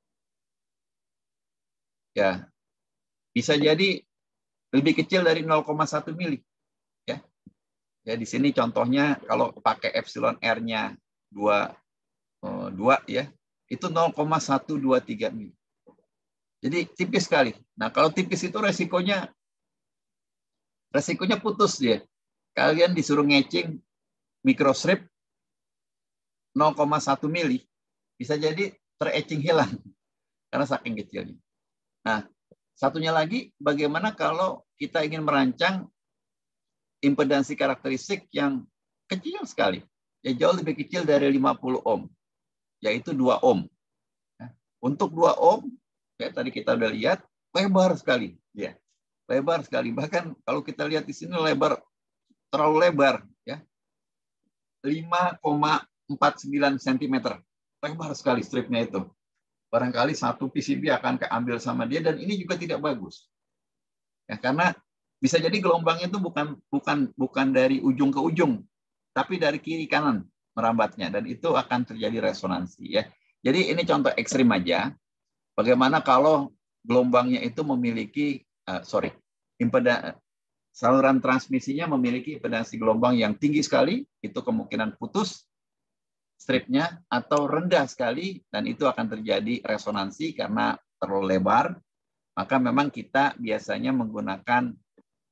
ya bisa jadi lebih kecil dari nol koma satu mili. Ya. Ya di sini contohnya kalau pakai epsilon R-nya dua, dua ya, itu nol koma satu dua tiga mili. Jadi tipis sekali. Nah, kalau tipis itu resikonya resikonya putus dia. Kalian disuruh ngecing microstrip nol koma satu mili, bisa jadi terecing hilang karena saking kecilnya. Nah, satunya lagi, bagaimana kalau kita ingin merancang impedansi karakteristik yang kecil sekali, ya jauh lebih kecil dari lima puluh ohm, yaitu dua ohm. Nah, untuk dua ohm, ya tadi kita udah lihat, lebar sekali. Ya, lebar sekali. Bahkan kalau kita lihat di sini lebar, terlalu lebar. Ya, lima koma empat sembilan sentimeter. Lebar sekali stripnya itu. Barangkali satu P C B akan keambil sama dia, dan ini juga tidak bagus. Ya, karena bisa jadi gelombangnya itu bukan bukan bukan dari ujung ke ujung, tapi dari kiri kanan merambatnya, dan itu akan terjadi resonansi ya. Jadi ini contoh ekstrim aja. Bagaimana kalau gelombangnya itu memiliki uh, sorry, impedan saluran transmisinya memiliki impedansi gelombang yang tinggi sekali, itu kemungkinan putus stripnya, atau rendah sekali dan itu akan terjadi resonansi karena terlalu lebar. Maka memang kita biasanya menggunakan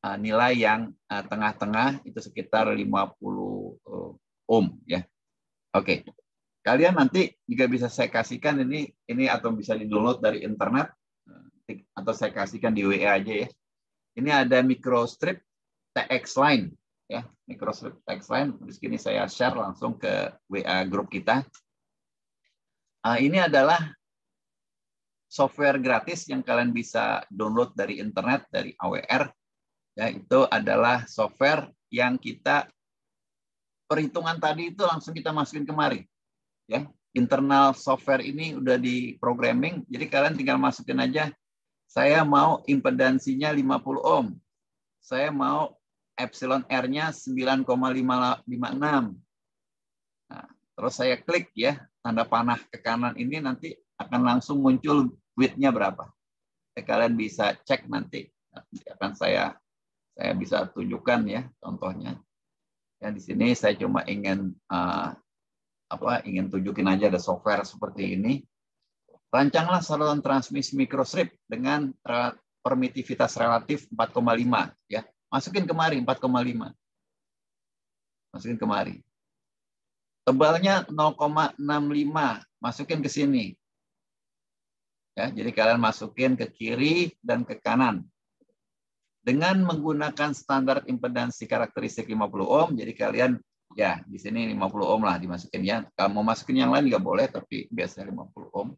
uh, nilai yang tengah-tengah uh, itu sekitar lima puluh uh, ohm ya. Oke. Kalian nanti juga bisa saya kasihkan ini ini atau bisa di-download dari internet atau saya kasihkan di W A aja ya. Ini ada microstrip T X line ya, microstrip T X line. Di sini saya share langsung ke W A grup kita. Uh, ini adalah software gratis yang kalian bisa download dari internet, dari A W R. Ya, itu adalah software yang kita perhitungan tadi itu langsung kita masukin kemari. Ya, internal software ini udah di programming, jadi kalian tinggal masukin aja. Saya mau impedansinya lima puluh ohm. Saya mau epsilon R-nya sembilan koma lima lima enam. Nah, terus saya klik ya, tanda panah ke kanan ini nanti akan langsung muncul width-nya berapa. Ya, kalian bisa cek nanti. Nanti akan saya saya bisa tunjukkan ya contohnya. Ya, di sini saya cuma ingin uh, apa ingin tunjukin aja ada software seperti ini. Rancanglah saluran transmisi microstrip dengan permitivitas relatif empat koma lima ya. Masukin kemari empat koma lima. Masukin kemari. Tebalnya nol koma enam lima, masukin ke sini. Ya, jadi kalian masukin ke kiri dan ke kanan. Dengan menggunakan standar impedansi karakteristik lima puluh ohm, jadi kalian ya, di sini lima puluh ohm lah dimasukin ya. Kalau mau masukin yang lain nggak boleh, tapi biasanya lima puluh ohm.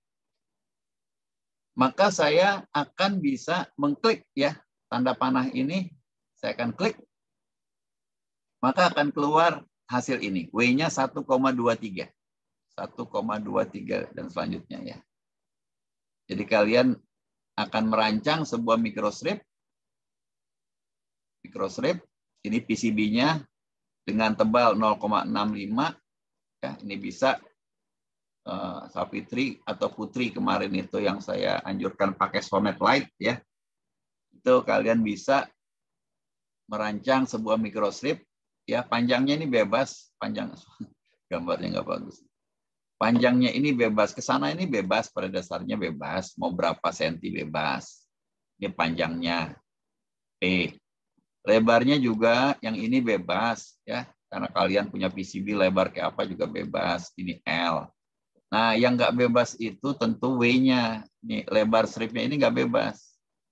Maka saya akan bisa mengklik ya tanda panah ini. Saya akan klik. Maka akan keluar hasil ini. W-nya satu koma dua tiga. satu koma dua tiga dan selanjutnya ya. Jadi kalian akan merancang sebuah microstrip. Microstrip. Ini P C B-nya. Dengan tebal nol koma enam lima, ya, ini bisa uh, Savitri atau Putri kemarin itu yang saya anjurkan pakai Sonnet Lite ya. Itu kalian bisa merancang sebuah microstrip ya, panjangnya ini bebas, panjang gambarnya nggak bagus. Panjangnya ini bebas, ke sana ini bebas, pada dasarnya bebas, mau berapa senti bebas. Ini panjangnya E. Lebarnya juga yang ini bebas ya, karena kalian punya P C B lebar kayak apa juga bebas. Ini L. Nah, yang nggak bebas itu tentu W-nya. Nih, lebar stripnya ini nggak bebas.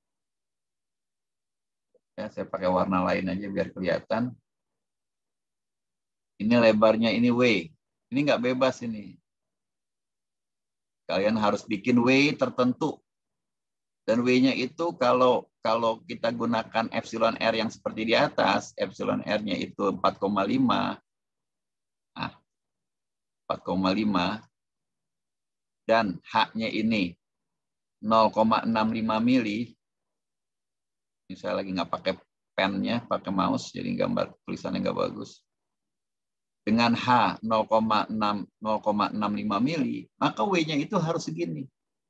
Ya, saya pakai warna lain aja biar kelihatan. Ini lebarnya ini W. Ini nggak bebas ini. Kalian harus bikin W tertentu. Dan W-nya itu kalau kalau kita gunakan epsilon R yang seperti di atas, epsilon R-nya itu empat koma lima. Nah, empat koma lima. Dan H-nya ini nol koma enam lima mili. Ini saya lagi nggak pakai pennya, pakai mouse, jadi gambar tulisannya nggak bagus. Dengan H nol koma enam lima mili, maka W-nya itu harus segini.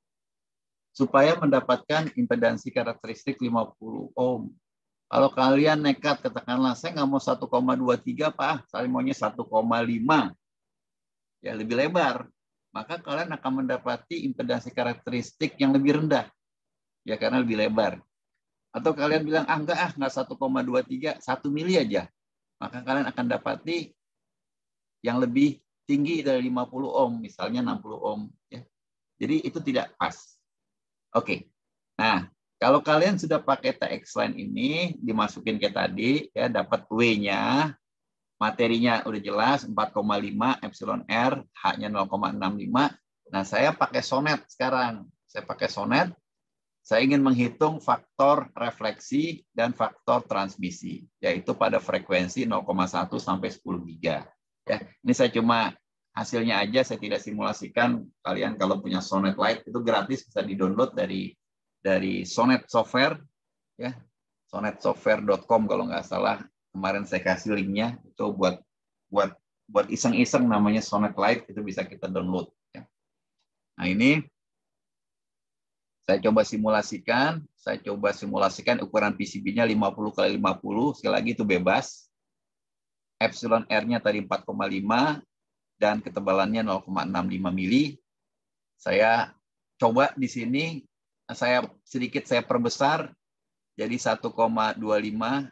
Supaya mendapatkan impedansi karakteristik lima puluh ohm. Kalau kalian nekat, katakanlah, saya nggak mau satu koma dua tiga, Pak, saya maunya satu koma lima. Ya, lebih lebar. Maka kalian akan mendapati impedansi karakteristik yang lebih rendah. Ya, karena lebih lebar. Atau kalian bilang, ah enggak, ah nggak satu koma dua tiga, satu mili aja. Maka kalian akan dapati yang lebih tinggi dari lima puluh ohm, misalnya enam puluh ohm. Ya. Jadi itu tidak pas. Oke, nah kalau kalian sudah pakai T X line ini, dimasukin kayak tadi, ya dapat W-nya, materinya udah jelas, empat koma lima, epsilon R, H-nya nol koma enam lima. Nah, saya pakai Sonnet sekarang. Saya pakai Sonnet, saya ingin menghitung faktor refleksi dan faktor transmisi, yaitu pada frekuensi nol koma satu sampai sepuluh giga. Ya, ini saya cuma hasilnya aja, saya tidak simulasikan. Kalian kalau punya Sonnet Lite itu gratis, bisa di-download dari dari Sonnet Software ya. sonnet software dot com kalau nggak salah. Kemarin saya kasih linknya, itu buat buat buat iseng-iseng, namanya Sonnet Lite, itu bisa kita download ya. Nah, ini saya coba simulasikan, saya coba simulasikan ukuran P C B-nya lima puluh kali lima puluh, sekali lagi itu bebas. Epsilon R-nya tadi empat koma lima dan ketebalannya nol koma enam lima mili. Saya coba di sini, saya sedikit saya perbesar Jadi satu koma dua lima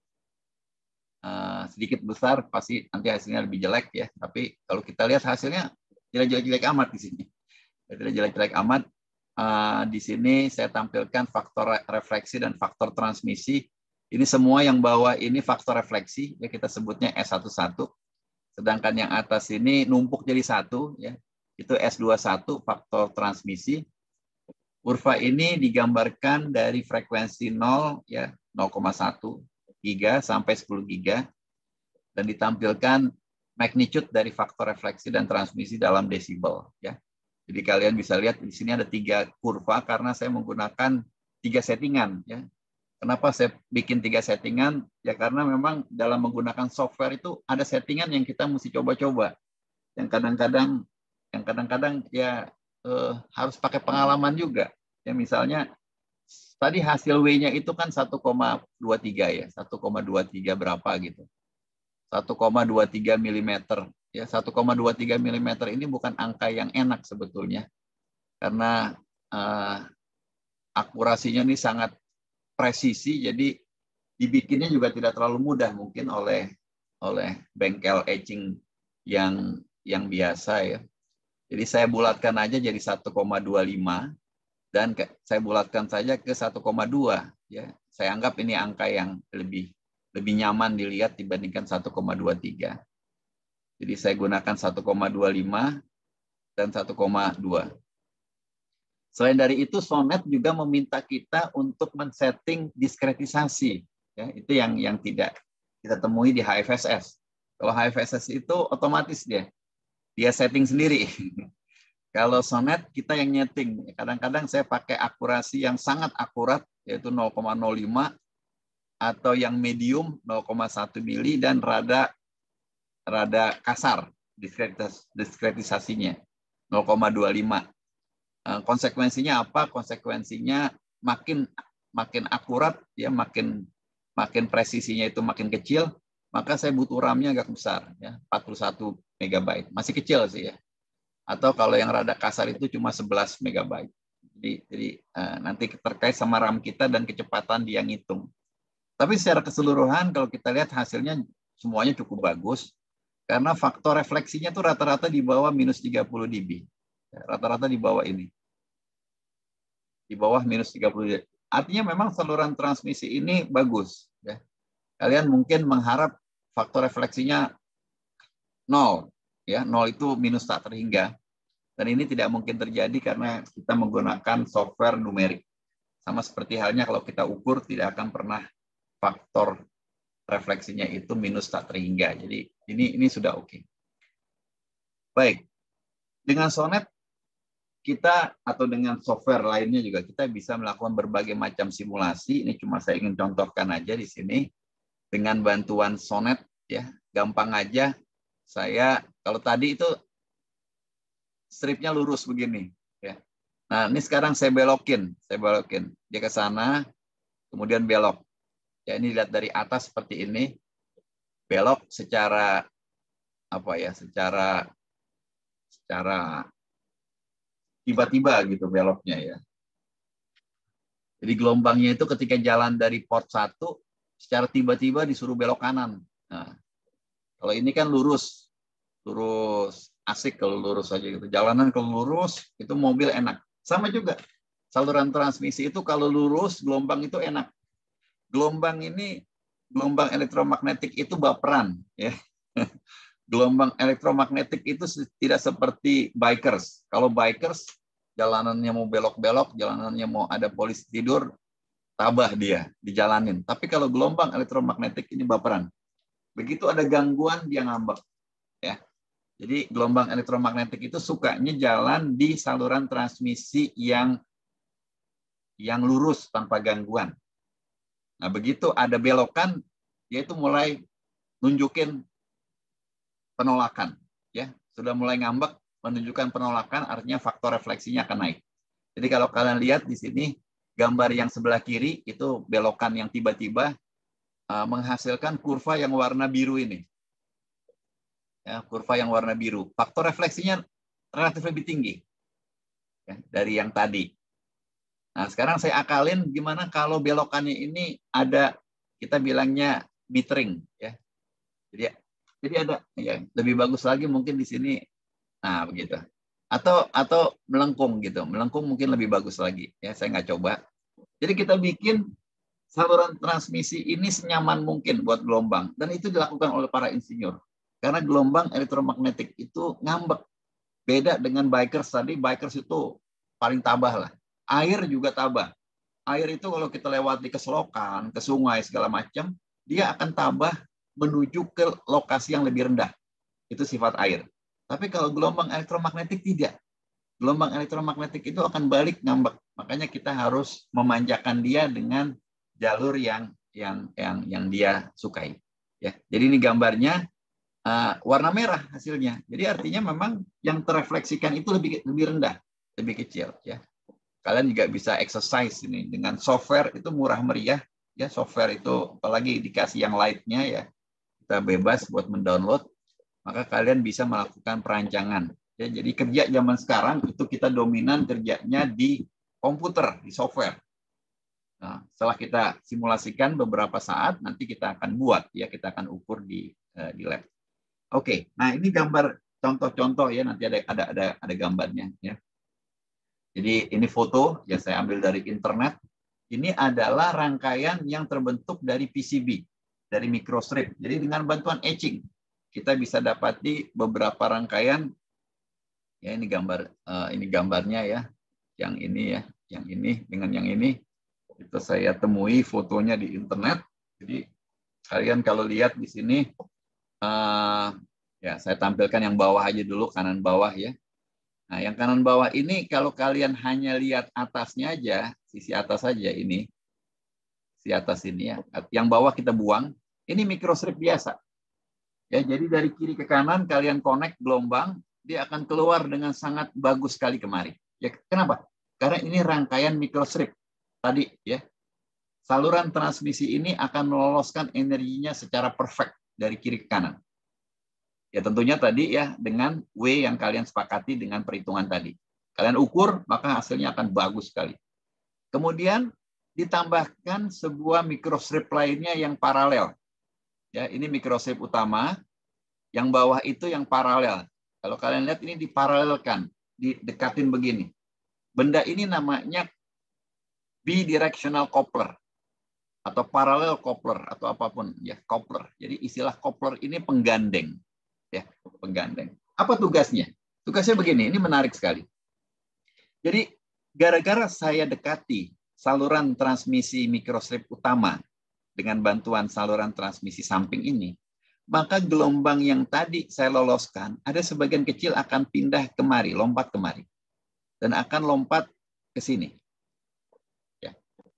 uh, sedikit besar, pasti nanti hasilnya lebih jelek ya. Tapi kalau kita lihat hasilnya tidak jelek-jelek amat di sini. Tidak jelek-jelek amat. Uh, di sini saya tampilkan faktor refleksi dan faktor transmisi. Ini semua yang bawah ini faktor refleksi, ya kita sebutnya S satu satu. Sedangkan yang atas ini numpuk jadi satu, ya itu S dua satu faktor transmisi. Kurva ini digambarkan dari frekuensi nol, ya nol koma satu giga sampai sepuluh giga, dan ditampilkan magnitude dari faktor refleksi dan transmisi dalam desibel, ya. Jadi kalian bisa lihat di sini ada tiga kurva karena saya menggunakan tiga settingan. Ya. Kenapa saya bikin tiga settingan? Ya karena memang dalam menggunakan software itu ada settingan yang kita mesti coba-coba. Yang kadang-kadang, yang kadang-kadang ya eh, harus pakai pengalaman juga. Ya misalnya tadi hasil W-nya itu kan satu koma dua tiga ya, satu koma dua tiga berapa gitu. satu koma dua tiga milimeter. Ya, satu koma dua tiga milimeter ini bukan angka yang enak sebetulnya. Karena uh, akurasinya ini sangat presisi, jadi dibikinnya juga tidak terlalu mudah mungkin oleh oleh bengkel etching yang yang biasa ya. Jadi saya bulatkan aja jadi satu koma dua lima dan ke, saya bulatkan saja ke satu koma dua ya. Saya anggap ini angka yang lebih lebih nyaman dilihat dibandingkan satu koma dua tiga. Jadi saya gunakan satu koma dua lima dan satu koma dua. Selain dari itu, Sonnet juga meminta kita untuk men-setting diskretisasi. Ya, itu yang yang tidak kita temui di H F S S. Kalau H F S S itu otomatis dia, dia setting sendiri. Kalau Sonnet kita yang nyeting. Kadang-kadang saya pakai akurasi yang sangat akurat, yaitu nol koma nol lima, atau yang medium nol koma satu mili dan rada rada kasar diskretis, diskretisasinya nol koma dua lima. Konsekuensinya apa? Konsekuensinya makin makin akurat ya, makin makin presisinya itu makin kecil, maka saya butuh RAM-nya agak besar ya, empat puluh satu megabyte. Masih kecil sih ya. Atau kalau yang rada kasar itu cuma sebelas megabyte. Jadi jadi nanti terkait sama RAM kita dan kecepatan dia ngitung. Tapi secara keseluruhan kalau kita lihat hasilnya semuanya cukup bagus. Karena faktor refleksinya itu rata-rata di bawah minus tiga puluh dB. Rata-rata di bawah ini. Di bawah minus tiga puluh dB. Artinya memang saluran transmisi ini bagus. Ya. Kalian mungkin mengharap faktor refleksinya nol. Ya, nol itu minus tak terhingga. Dan ini tidak mungkin terjadi karena kita menggunakan software numerik. Sama seperti halnya kalau kita ukur tidak akan pernah faktor refleksinya itu minus tak terhingga. Jadi ini ini sudah oke. Okay. Baik. Dengan Sonnet kita atau dengan software lainnya juga kita bisa melakukan berbagai macam simulasi. Ini cuma saya ingin contohkan aja di sini dengan bantuan Sonnet ya. Gampang aja. Saya kalau tadi itu stripnya lurus begini ya. Nah, ini sekarang saya belokin, saya belokin. Dia ke sana kemudian belok. Ya, ini lihat dari atas seperti ini. Belok secara apa ya? Secara secara tiba-tiba gitu beloknya ya. Jadi gelombangnya itu ketika jalan dari port satu secara tiba-tiba disuruh belok kanan. Nah, kalau ini kan lurus. Lurus asik kalau lurus aja gitu. Jalanan kalau lurus itu mobil enak. Sama juga. Saluran transmisi itu kalau lurus gelombang itu enak. Gelombang ini, gelombang elektromagnetik itu baperan. Ya. Gelombang elektromagnetik itu tidak seperti bikers. Kalau bikers, jalanannya mau belok-belok, jalanannya mau ada polisi tidur, tabah dia, dijalanin. Tapi kalau gelombang elektromagnetik ini baperan. Begitu ada gangguan, dia ngambek. Ya. Jadi gelombang elektromagnetik itu sukanya jalan di saluran transmisi yang yang lurus tanpa gangguan. Nah, begitu ada belokan, dia itu mulai nunjukin penolakan, ya sudah mulai ngambek, menunjukkan penolakan, artinya faktor refleksinya akan naik. Jadi kalau kalian lihat di sini gambar yang sebelah kiri itu belokan yang tiba-tiba uh, menghasilkan kurva yang warna biru ini, ya kurva yang warna biru. Faktor refleksinya relatif lebih tinggi ya, dari yang tadi. Nah, sekarang saya akalin gimana kalau belokannya ini ada, kita bilangnya metering, ya. Jadi, jadi ada, ya, lebih bagus lagi mungkin di sini. Nah, begitu. Atau atau melengkung gitu, melengkung mungkin lebih bagus lagi. Ya, saya nggak coba. Jadi kita bikin saluran transmisi ini senyaman mungkin buat gelombang, dan itu dilakukan oleh para insinyur. Karena gelombang elektromagnetik itu ngambek. Beda dengan bikers tadi, bikers itu paling tabah lah. Air juga tabah. Air itu kalau kita lewati ke selokan, ke sungai, segala macam, dia akan tabah menuju ke lokasi yang lebih rendah. Itu sifat air. Tapi kalau gelombang elektromagnetik tidak. Gelombang elektromagnetik itu akan balik ngambek. Makanya kita harus memanjakan dia dengan jalur yang yang yang yang dia sukai. Ya. Jadi ini gambarnya uh, warna merah hasilnya. Jadi artinya memang yang terrefleksikan itu lebih lebih rendah, lebih kecil. Ya. Kalian juga bisa exercise ini dengan software, itu murah meriah. Ya, software itu apalagi dikasih yang light-nya, ya, kita bebas buat mendownload. Maka kalian bisa melakukan perancangan. Ya, jadi kerja zaman sekarang itu kita dominan kerjanya di komputer, di software. Nah, setelah kita simulasikan beberapa saat, nanti kita akan buat, ya, kita akan ukur di uh, di lab. Oke, nah ini gambar contoh-contoh, ya, nanti ada ada ada ada gambarnya, ya. Jadi ini foto yang saya ambil dari internet. Ini adalah rangkaian yang terbentuk dari P C B, dari microstrip. Jadi dengan bantuan etching kita bisa dapati beberapa rangkaian, ya, ini gambar uh, ini gambarnya, ya, yang ini, ya, yang ini dengan yang ini itu saya temui fotonya di internet. Jadi kalian kalau lihat di sini, uh, ya, saya tampilkan yang bawah aja dulu, kanan bawah, ya. Nah, yang kanan bawah ini kalau kalian hanya lihat atasnya aja, sisi atas saja ini, si atas ini, ya, yang bawah kita buang, ini microstrip biasa. Ya, jadi dari kiri ke kanan kalian connect gelombang, dia akan keluar dengan sangat bagus sekali kemari. Ya, kenapa? Karena ini rangkaian microstrip tadi, ya. Saluran transmisi ini akan meloloskan energinya secara perfect dari kiri ke kanan. Ya, tentunya tadi, ya, dengan W yang kalian sepakati dengan perhitungan tadi. Kalian ukur, maka hasilnya akan bagus sekali. Kemudian ditambahkan sebuah microstrip lainnya yang paralel. Ya, ini microstrip utama, yang bawah itu yang paralel. Kalau kalian lihat ini diparalelkan, didekatin begini. Benda ini namanya bidirectional coupler atau parallel coupler atau apapun, ya, coupler. Jadi istilah coupler ini penggandeng, ya, penggandeng. Apa tugasnya? Tugasnya begini, ini menarik sekali. Jadi gara-gara saya dekati saluran transmisi microstrip utama dengan bantuan saluran transmisi samping ini, maka gelombang yang tadi saya loloskan, ada sebagian kecil akan pindah kemari, lompat kemari. Dan akan lompat ke sini. Ya.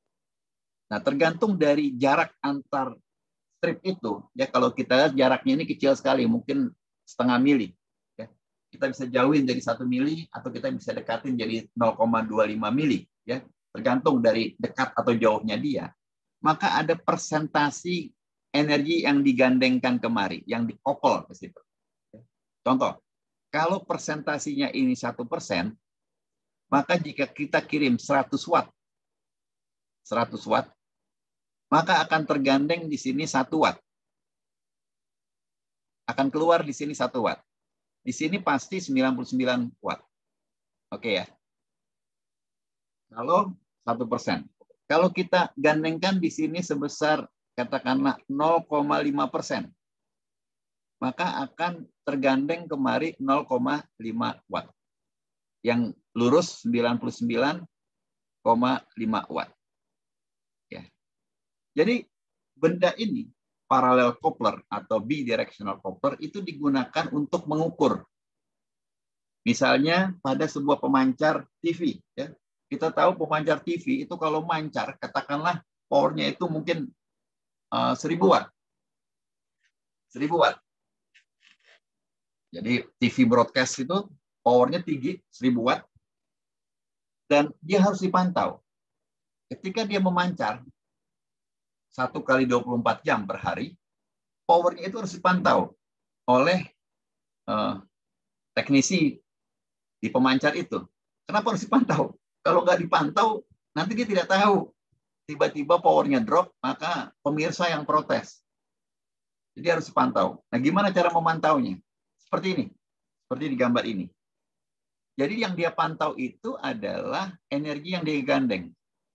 Nah, tergantung dari jarak antar strip itu, ya, kalau kita lihat jaraknya ini kecil sekali, mungkin setengah mili. Ya. Kita bisa jauhin jadi satu mili, atau kita bisa dekatin jadi nol koma dua lima mili. Ya. Tergantung dari dekat atau jauhnya dia. Maka ada persentasi energi yang digandengkan kemari, yang dikopel ke situ. Contoh, kalau persentasinya ini satu persen, maka jika kita kirim seratus watt, seratus watt, maka akan tergandeng di sini satu watt. Akan keluar di sini satu watt. Di sini pasti sembilan puluh sembilan watt. Oke, ya. Kalau satu persen. Kalau kita gandengkan di sini sebesar katakanlah nol koma lima persen, maka akan tergandeng kemari nol koma lima watt. Yang lurus sembilan puluh sembilan koma lima watt. Ya. Jadi benda ini, parallel coupler atau bidirectional coupler, itu digunakan untuk mengukur. Misalnya pada sebuah pemancar T V, ya. Kita tahu pemancar T V itu kalau mancar, katakanlah powernya itu mungkin uh, seribu watt. seribu watt. Jadi T V broadcast itu powernya tinggi, seribu watt. Dan dia harus dipantau. Ketika dia memancar satu kali dua puluh empat jam per hari, powernya itu harus dipantau oleh uh, teknisi di pemancar itu. Kenapa harus dipantau? Kalau nggak dipantau, nanti dia tidak tahu. Tiba-tiba powernya drop, maka pemirsa yang protes. Jadi harus dipantau. Nah, gimana cara memantaunya? Seperti ini. Seperti di gambar ini. Jadi yang dia pantau itu adalah energi yang dia gandeng.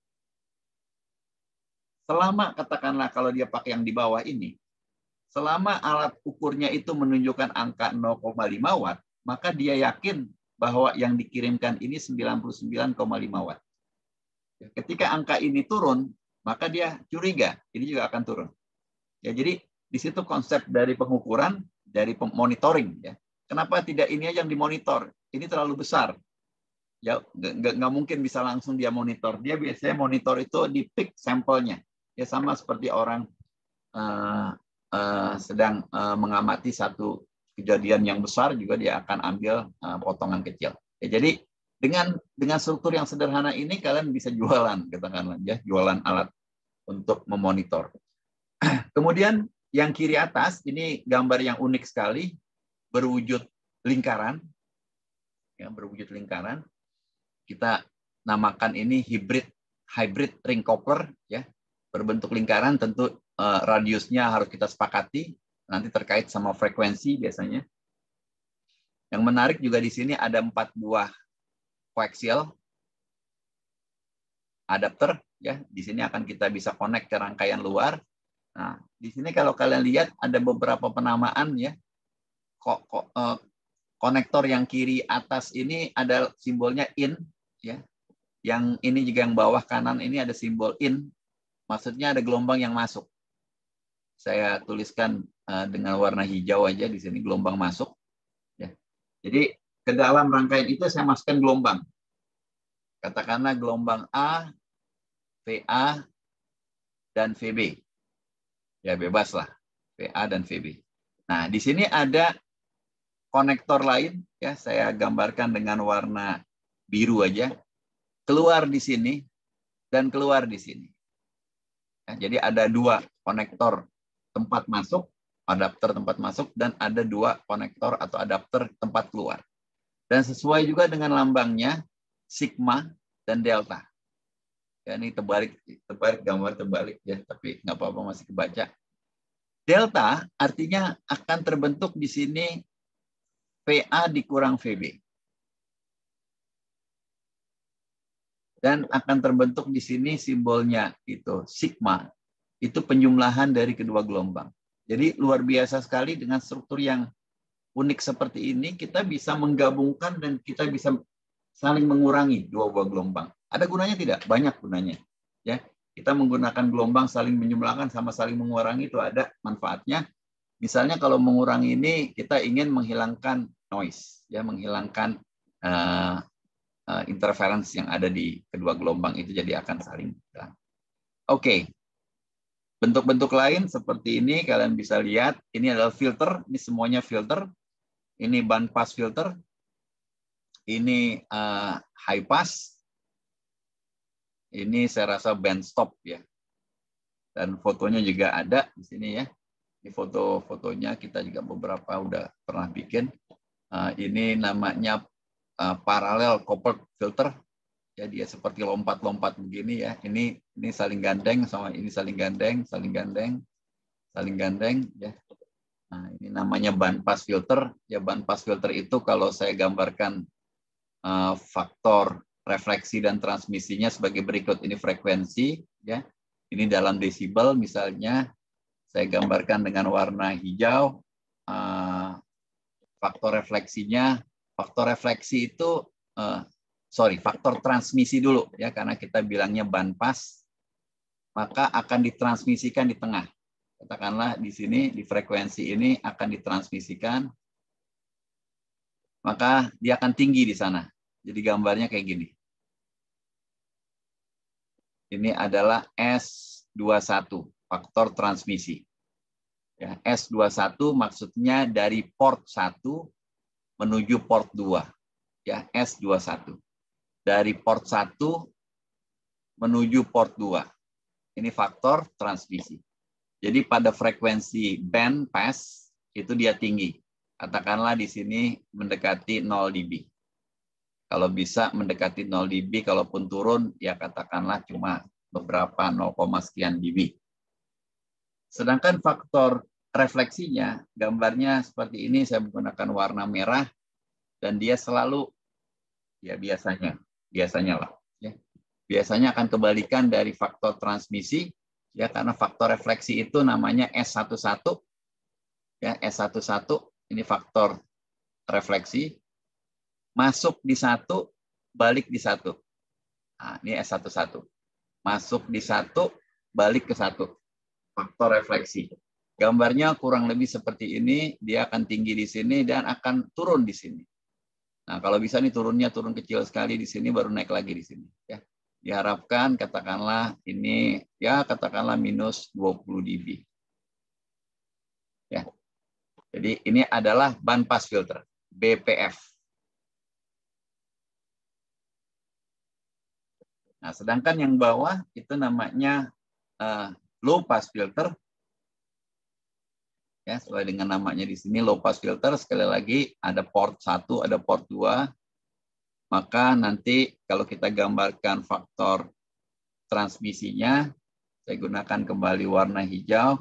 Selama, katakanlah kalau dia pakai yang di bawah ini, selama alat ukurnya itu menunjukkan angka nol koma lima watt, maka dia yakin bahwa yang dikirimkan ini sembilan puluh sembilan koma lima watt. Ketika angka ini turun, maka dia curiga, ini juga akan turun. Ya, jadi di situ konsep dari pengukuran, dari monitoring. Ya. Kenapa tidak ini aja yang dimonitor? Ini terlalu besar. Ya, nggak, nggak mungkin bisa langsung dia monitor. Dia biasanya monitor itu di peak sampelnya. Ya sama seperti orang uh, uh, sedang uh, mengamati satu kejadian yang besar, juga dia akan ambil uh, potongan kecil. Ya, jadi dengan dengan struktur yang sederhana ini kalian bisa jualan, katakanlah ya, jualan alat untuk memonitor. Kemudian yang kiri atas ini gambar yang unik sekali, berwujud lingkaran, ya, berwujud lingkaran. Kita namakan ini hybrid hybrid ring coupler, ya, berbentuk lingkaran. Tentu uh, radiusnya harus kita sepakati, nanti terkait sama frekuensi biasanya. Yang menarik juga di sini ada empat buah koaksial adapter, ya. Di sini akan kita bisa connect ke rangkaian luar. Nah, di sini kalau kalian lihat ada beberapa penamaan, ya. Kok, kok eh, konektor yang kiri atas ini ada simbolnya in, ya. Yang ini juga yang bawah kanan ini ada simbol in. Maksudnya ada gelombang yang masuk. Saya tuliskan eh, dengan warna hijau aja di sini, gelombang masuk, ya. Jadi ke dalam rangkaian itu saya masukkan gelombang. Katakanlah gelombang A, V A, dan V B. Ya bebas lah, V A dan V B. Nah, di sini ada konektor lain, ya, saya gambarkan dengan warna biru aja. Keluar di sini dan keluar di sini. Ya, jadi ada dua konektor tempat masuk, adapter tempat masuk, dan ada dua konektor atau adapter tempat keluar. Dan sesuai juga dengan lambangnya, sigma dan delta. Ya, ini terbalik, terbalik gambar terbalik, ya, tapi nggak apa-apa, masih kebaca. Delta artinya akan terbentuk di sini V A dikurang V B. Dan akan terbentuk di sini simbolnya itu sigma, itu penjumlahan dari kedua gelombang. Jadi luar biasa sekali dengan struktur yang unik seperti ini, kita bisa menggabungkan dan kita bisa saling mengurangi dua buah gelombang. Ada gunanya tidak? Banyak gunanya. Ya, kita menggunakan gelombang saling menjumlahkan sama saling mengurangi, itu ada manfaatnya. Misalnya kalau mengurangi ini kita ingin menghilangkan noise, ya, menghilangkan uh, uh, interference yang ada di kedua gelombang itu, jadi akan saling. Oke. Okay. Bentuk-bentuk lain seperti ini kalian bisa lihat. Ini adalah filter, ini semuanya filter. Ini band pass filter. Ini uh, high pass. Ini saya rasa band stop, ya. Dan fotonya juga ada di sini, ya. Ini foto-fotonya kita juga beberapa udah pernah bikin. Uh, ini namanya uh, parallel coupled filter. Ya, dia seperti lompat-lompat begini, ya. Ini ini saling gandeng sama ini saling gandeng, saling gandeng, saling gandeng, ya. Nah, ini namanya band pass filter. Ya, band pass filter itu kalau saya gambarkan uh, faktor refleksi dan transmisinya sebagai berikut. Ini frekuensi, ya. Ini dalam desibel misalnya. Saya gambarkan dengan warna hijau. Uh, faktor refleksinya, faktor refleksi itu uh, sorry, faktor transmisi dulu, ya, karena kita bilangnya band pass, maka akan ditransmisikan di tengah. Katakanlah di sini, di frekuensi ini akan ditransmisikan, maka dia akan tinggi di sana. Jadi gambarnya kayak gini. Ini adalah S dua puluh satu, faktor transmisi. Ya, S dua puluh satu maksudnya dari port satu menuju port dua. Ya, S dua puluh satu. Dari port satu menuju port dua. Ini faktor transmisi. Jadi pada frekuensi band pass itu dia tinggi. Katakanlah di sini mendekati nol dB. Kalau bisa mendekati nol dB, kalaupun turun ya katakanlah cuma beberapa nol, sekian dB. Sedangkan faktor refleksinya, gambarnya seperti ini, saya menggunakan warna merah dan dia selalu ya biasanya, biasanya lah, ya. Biasanya akan kebalikan dari faktor transmisi, ya karena faktor refleksi itu namanya S satu satu, ya S satu satu ini faktor refleksi, masuk di satu, balik di satu. Nah, ini S satu satu, masuk di satu, balik ke satu, faktor refleksi. Gambarnya kurang lebih seperti ini, dia akan tinggi di sini dan akan turun di sini. Nah, kalau bisa nih turunnya turun kecil sekali di sini, baru naik lagi di sini. Ya. Diharapkan katakanlah ini ya katakanlah minus dua puluh dB. Ya. Jadi ini adalah bandpass filter, B P F. Nah, sedangkan yang bawah itu namanya uh, low pass filter. Ya, sesuai dengan namanya di sini low pass filter, sekali lagi ada port satu, ada port dua. Maka nanti kalau kita gambarkan faktor transmisinya, saya gunakan kembali warna hijau,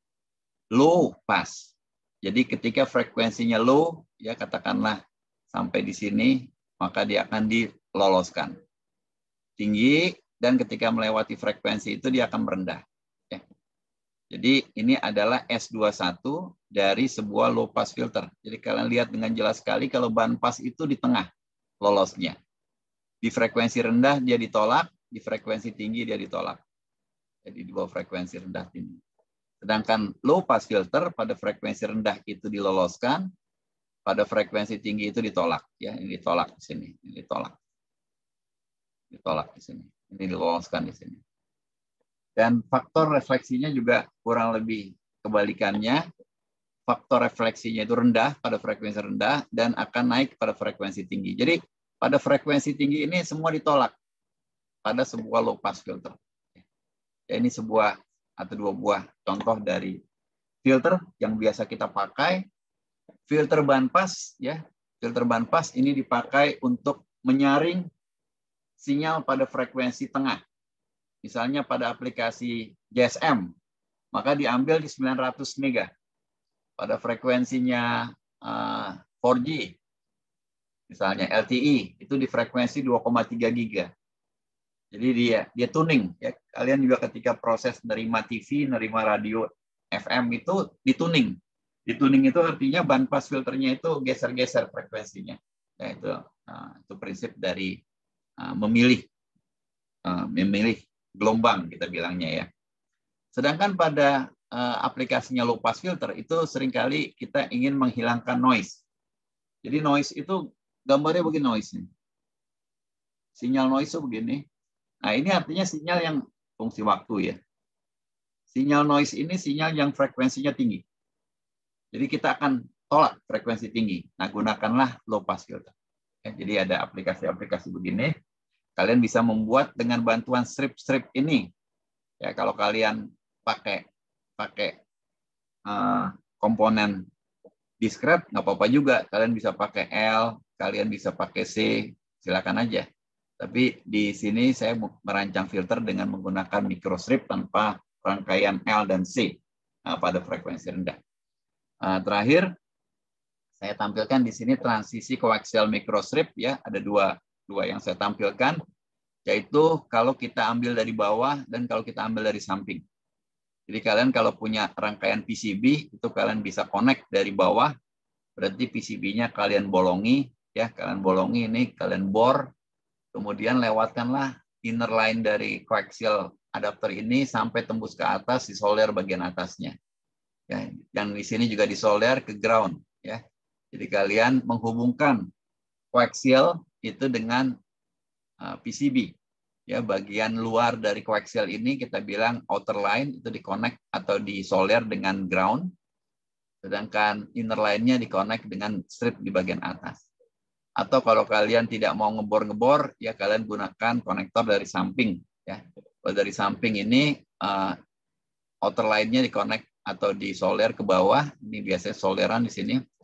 low pass. Jadi ketika frekuensinya low, ya katakanlah sampai di sini, maka dia akan diloloskan. Tinggi, dan ketika melewati frekuensi itu dia akan merendah. Ya. Jadi ini adalah S dua puluh satu dari sebuah low pass filter. Jadi kalian lihat dengan jelas sekali kalau bandpass itu di tengah lolosnya. Di frekuensi rendah dia ditolak, di frekuensi tinggi dia ditolak. Jadi di bawah frekuensi rendah tinggi. Sedangkan low pass filter pada frekuensi rendah itu diloloskan, pada frekuensi tinggi itu ditolak. Ya, ini ditolak di sini, ini ditolak. Ditolak di sini. Ini diloloskan di sini. Dan faktor refleksinya juga kurang lebih kebalikannya. Faktor refleksinya itu rendah pada frekuensi rendah dan akan naik pada frekuensi tinggi. Jadi pada frekuensi tinggi ini semua ditolak pada sebuah low pass filter. Ya, ini sebuah atau dua buah contoh dari filter yang biasa kita pakai. Filter bandpass, ya, filter bandpass ini dipakai untuk menyaring sinyal pada frekuensi tengah. Misalnya pada aplikasi G S M, maka diambil di sembilan ratus mega. Pada frekuensinya uh, empat G, misalnya L T E, itu di frekuensi dua koma tiga giga. Jadi dia dia tuning. Ya. Kalian juga ketika proses nerima T V, nerima radio F M itu dituning. Dituning itu artinya bandpass filternya itu geser-geser frekuensinya. Ya, itu, uh, itu prinsip dari uh, memilih uh, memilih gelombang kita bilangnya ya. Sedangkan pada uh, aplikasinya low pass filter itu seringkali kita ingin menghilangkan noise. Jadi noise itu gambarnya begini noise. Sinyal noise itu begini. Nah, ini artinya sinyal yang fungsi waktu ya. Sinyal noise ini sinyal yang frekuensinya tinggi. Jadi kita akan tolak frekuensi tinggi. Nah, gunakanlah low pass filter. Ya, jadi ada aplikasi-aplikasi begini. Kalian bisa membuat dengan bantuan strip-strip ini. Ya, kalau kalian pakai pakai uh, komponen diskret, nggak apa-apa juga. Kalian bisa pakai L, kalian bisa pakai C, silakan aja. Tapi di sini saya merancang filter dengan menggunakan microstrip tanpa rangkaian L dan C uh, pada frekuensi rendah. Uh, terakhir, saya tampilkan di sini transisi koaksial microstrip ya, ada dua dua yang saya tampilkan, yaitu kalau kita ambil dari bawah dan kalau kita ambil dari samping. Jadi kalian kalau punya rangkaian P C B itu kalian bisa connect dari bawah, berarti P C B-nya kalian bolongi ya, kalian bolongi ini, kalian bor, kemudian lewatkanlah inner line dari koaksial adapter ini sampai tembus ke atas, disolder bagian atasnya. Ya, yang di sini juga disolder ke ground ya. Jadi kalian menghubungkan koaksial itu dengan uh, P C B. Ya, bagian luar dari koaksial ini kita bilang outer line itu di-connect atau disolder dengan ground. Sedangkan inner line-nya di-connect dengan strip di bagian atas. Atau kalau kalian tidak mau ngebor-ngebor, ya kalian gunakan konektor dari samping. Ya. Kalau dari samping ini uh, outer line-nya di-connect atau disolder ke bawah. Ini biasanya solderan di sini.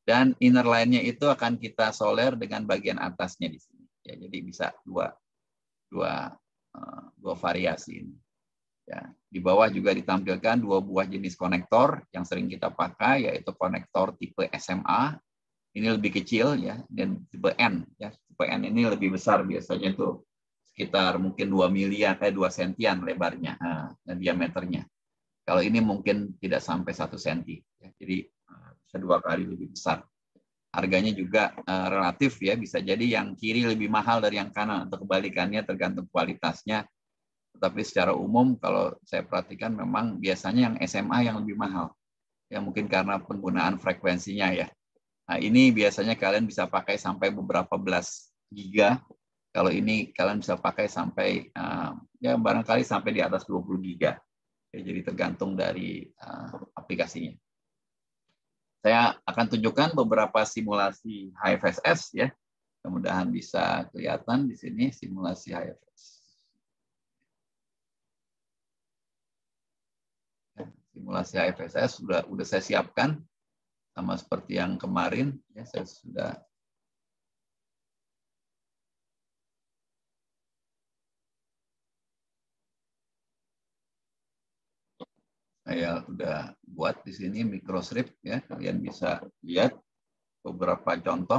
Dan inner line-nya itu akan kita solder dengan bagian atasnya di sini. Ya, jadi bisa dua dua uh, dua variasi ini. Ya, di bawah juga ditampilkan dua buah jenis konektor yang sering kita pakai, yaitu konektor tipe S M A. Ini lebih kecil ya, dan tipe N ya. Tipe N ini lebih besar, biasanya itu sekitar mungkin dua milian eh dua sentian lebarnya uh, dan diameternya. Kalau ini mungkin tidak sampai satu senti. Ya, jadi bisa dua kali lebih besar. Harganya juga uh, relatif ya, bisa jadi yang kiri lebih mahal dari yang kanan atau kebalikannya tergantung kualitasnya. Tetapi secara umum kalau saya perhatikan memang biasanya yang S M A yang lebih mahal. Ya mungkin karena penggunaan frekuensinya ya. Nah, ini biasanya kalian bisa pakai sampai beberapa belas giga. Kalau ini kalian bisa pakai sampai uh, ya barangkali sampai di atas dua puluh giga. Ya, jadi tergantung dari uh, aplikasinya. Saya akan tunjukkan beberapa simulasi H F S S ya. Mudah-mudahan bisa kelihatan di sini simulasi H F S S. Simulasi H F S S sudah sudah saya siapkan sama seperti yang kemarin ya, saya sudah saya sudah buat di sini microstrip ya, kalian bisa lihat beberapa contoh.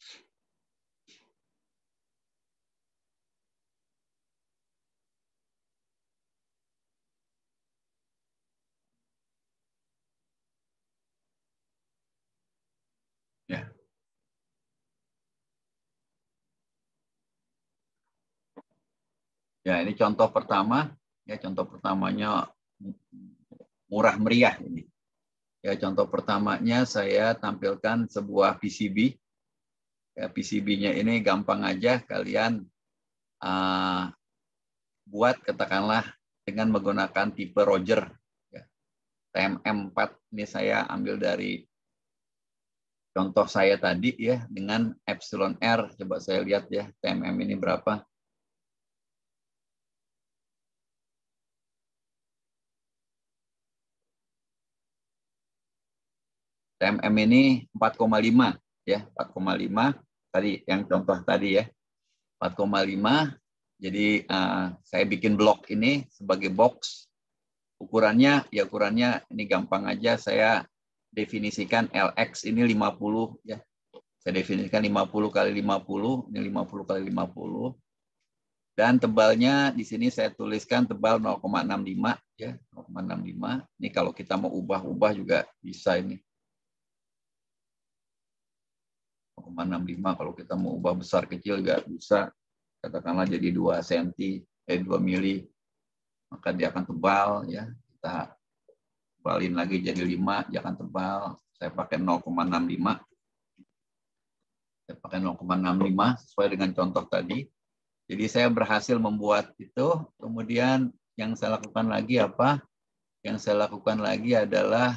Ya. Ya, ini contoh pertama ya, contoh pertamanya murah meriah ini. Ya, contoh pertamanya saya tampilkan sebuah P C B. Ya, P C B-nya ini gampang aja kalian uh, buat katakanlah dengan menggunakan tipe Roger. Ya. T M M empat ini saya ambil dari contoh saya tadi ya dengan epsilon R. Coba saya lihat ya T M M ini berapa. T M M ini empat koma lima ya, empat koma lima tadi yang contoh tadi ya. empat koma lima. Jadi uh, saya bikin blok ini sebagai box. Ukurannya ya ukurannya ini gampang aja, saya definisikan L X ini lima puluh ya. Saya definisikan lima puluh kali lima puluh, ini lima puluh kali lima puluh. Dan tebalnya di sini saya tuliskan tebal nol koma enam lima ya, nol koma enam lima. Ini kalau kita mau ubah-ubah juga bisa ini. nol koma enam lima kalau kita mau ubah besar kecil juga bisa. Katakanlah jadi dua senti, eh dua mili. Maka dia akan tebal ya. Kita tebalin lagi jadi lima, dia akan tebal. Saya pakai nol koma enam lima. Saya pakai nol koma enam lima sesuai dengan contoh tadi. Jadi saya berhasil membuat itu. Kemudian yang saya lakukan lagi apa? Yang saya lakukan lagi adalah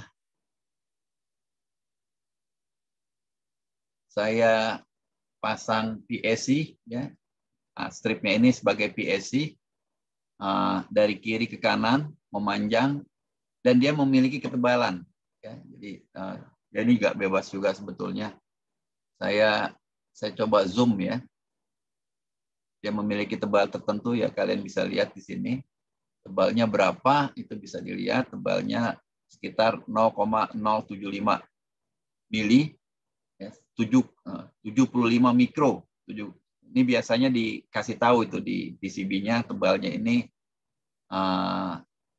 saya pasang P S C ya. Nah, stripnya ini sebagai P S C uh, dari kiri ke kanan memanjang dan dia memiliki ketebalan. Ya. Jadi uh, dia ini juga bebas juga sebetulnya. Saya saya coba zoom ya. Dia memiliki tebal tertentu ya, kalian bisa lihat di sini. Tebalnya berapa itu bisa dilihat, tebalnya sekitar nol koma nol tujuh lima mili, ya, tujuh puluh lima mikro. Ini biasanya dikasih tahu itu di P C B-nya tebalnya ini uh,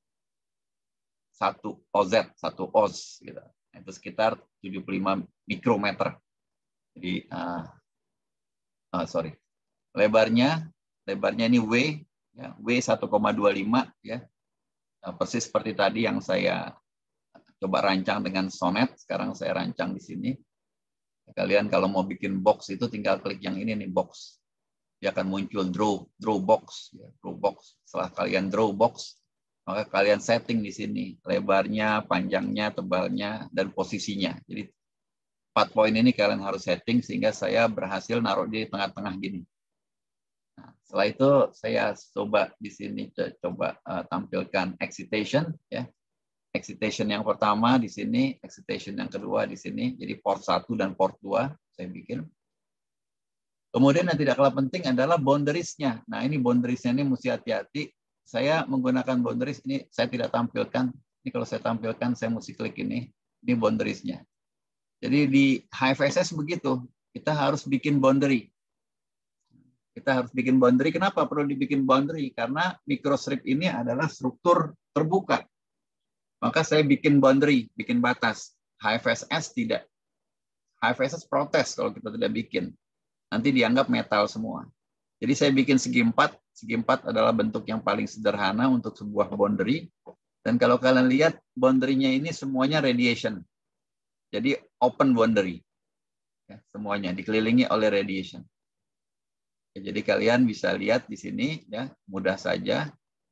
satu O Z, satu oz gitu. Itu sekitar tujuh puluh lima mikrometer. Jadi uh, uh, sorry. Lebarnya lebarnya ini W ya, W satu koma dua lima ya. Uh, persis seperti tadi yang saya coba rancang dengan Sonnet, sekarang saya rancang di sini. Kalian kalau mau bikin box itu tinggal klik yang ini nih, box. Dia akan muncul draw draw box ya, draw box. Setelah kalian draw box, maka kalian setting di sini lebarnya, panjangnya, tebalnya, dan posisinya. Jadi empat poin ini kalian harus setting sehingga saya berhasil naruh di tengah-tengah gini. Nah, setelah itu saya coba di sini coba uh, tampilkan excitation ya. excitation yang pertama di sini, excitation yang kedua di sini. Jadi port satu dan port dua saya bikin. Kemudian yang tidak kalah penting adalah boundaries-nya. Nah, ini boundaries-nya ini mesti hati-hati. Saya menggunakan boundaries ini, saya tidak tampilkan. Ini kalau saya tampilkan, saya mesti klik ini. Ini boundaries-nya. Jadi di H F S S begitu. Kita harus bikin boundary. Kita harus bikin boundary. Kenapa perlu dibikin boundary? Karena microstrip ini adalah struktur terbuka. Maka saya bikin boundary, bikin batas. H F S S tidak. H F S S protes kalau kita tidak bikin. Nanti dianggap metal semua. Jadi saya bikin segi empat. Segi empat adalah bentuk yang paling sederhana untuk sebuah boundary. Dan kalau kalian lihat, boundary-nya ini semuanya radiation. Jadi open boundary. Ya, semuanya dikelilingi oleh radiation. Ya, jadi kalian bisa lihat di sini, ya mudah saja.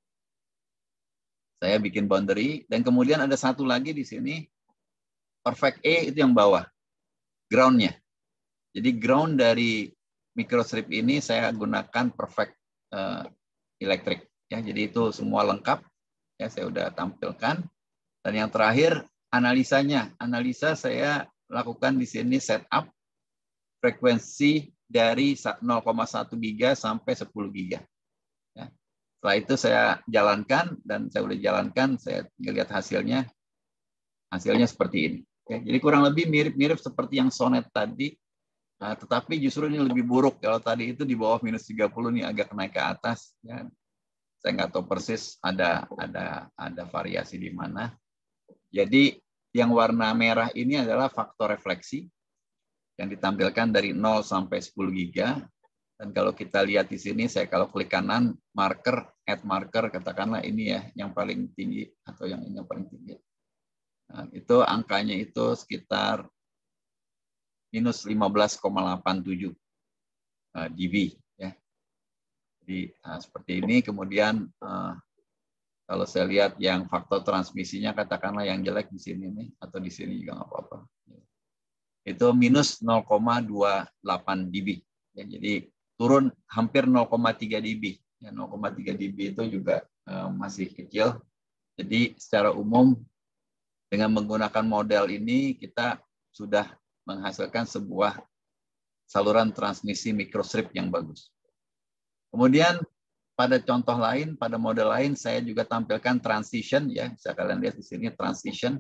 Saya bikin boundary. Dan kemudian ada satu lagi di sini. Perfect A itu yang bawah. Ground-nya. Jadi ground dari microstrip ini saya gunakan perfect uh, electric. Ya, jadi itu semua lengkap. Ya, saya sudah tampilkan. Dan yang terakhir analisanya. Analisa saya lakukan di sini setup frekuensi dari nol koma satu giga sampai sepuluh giga. Ya. Setelah itu saya jalankan dan saya sudah jalankan. Saya lihat hasilnya. Hasilnya seperti ini. Ya, jadi kurang lebih mirip-mirip seperti yang Sonet tadi. Nah, tetapi justru ini lebih buruk. Kalau tadi itu di bawah minus tiga puluh nih agak naik ke atas. Ya. Saya nggak tahu persis ada ada ada variasi di mana. Jadi yang warna merah ini adalah faktor refleksi yang ditampilkan dari nol sampai sepuluh giga. Dan kalau kita lihat di sini, saya kalau klik kanan, marker, add marker, katakanlah ini ya yang paling tinggi atau yang ini yang paling tinggi. Nah, itu angkanya itu sekitar minus lima belas koma delapan tujuh dB. Ya. Jadi nah, seperti ini. Kemudian uh, kalau saya lihat yang faktor transmisinya katakanlah yang jelek di sini nih atau di sini juga nggak apa-apa. Itu minus nol koma dua delapan dB. Ya, jadi turun hampir nol koma tiga dB. Ya, nol koma tiga dB itu juga uh, masih kecil. Jadi secara umum dengan menggunakan model ini kita sudah menghasilkan sebuah saluran transmisi microstrip yang bagus. Kemudian pada contoh lain, pada model lain, saya juga tampilkan transition, ya bisa kalian lihat di sini transition.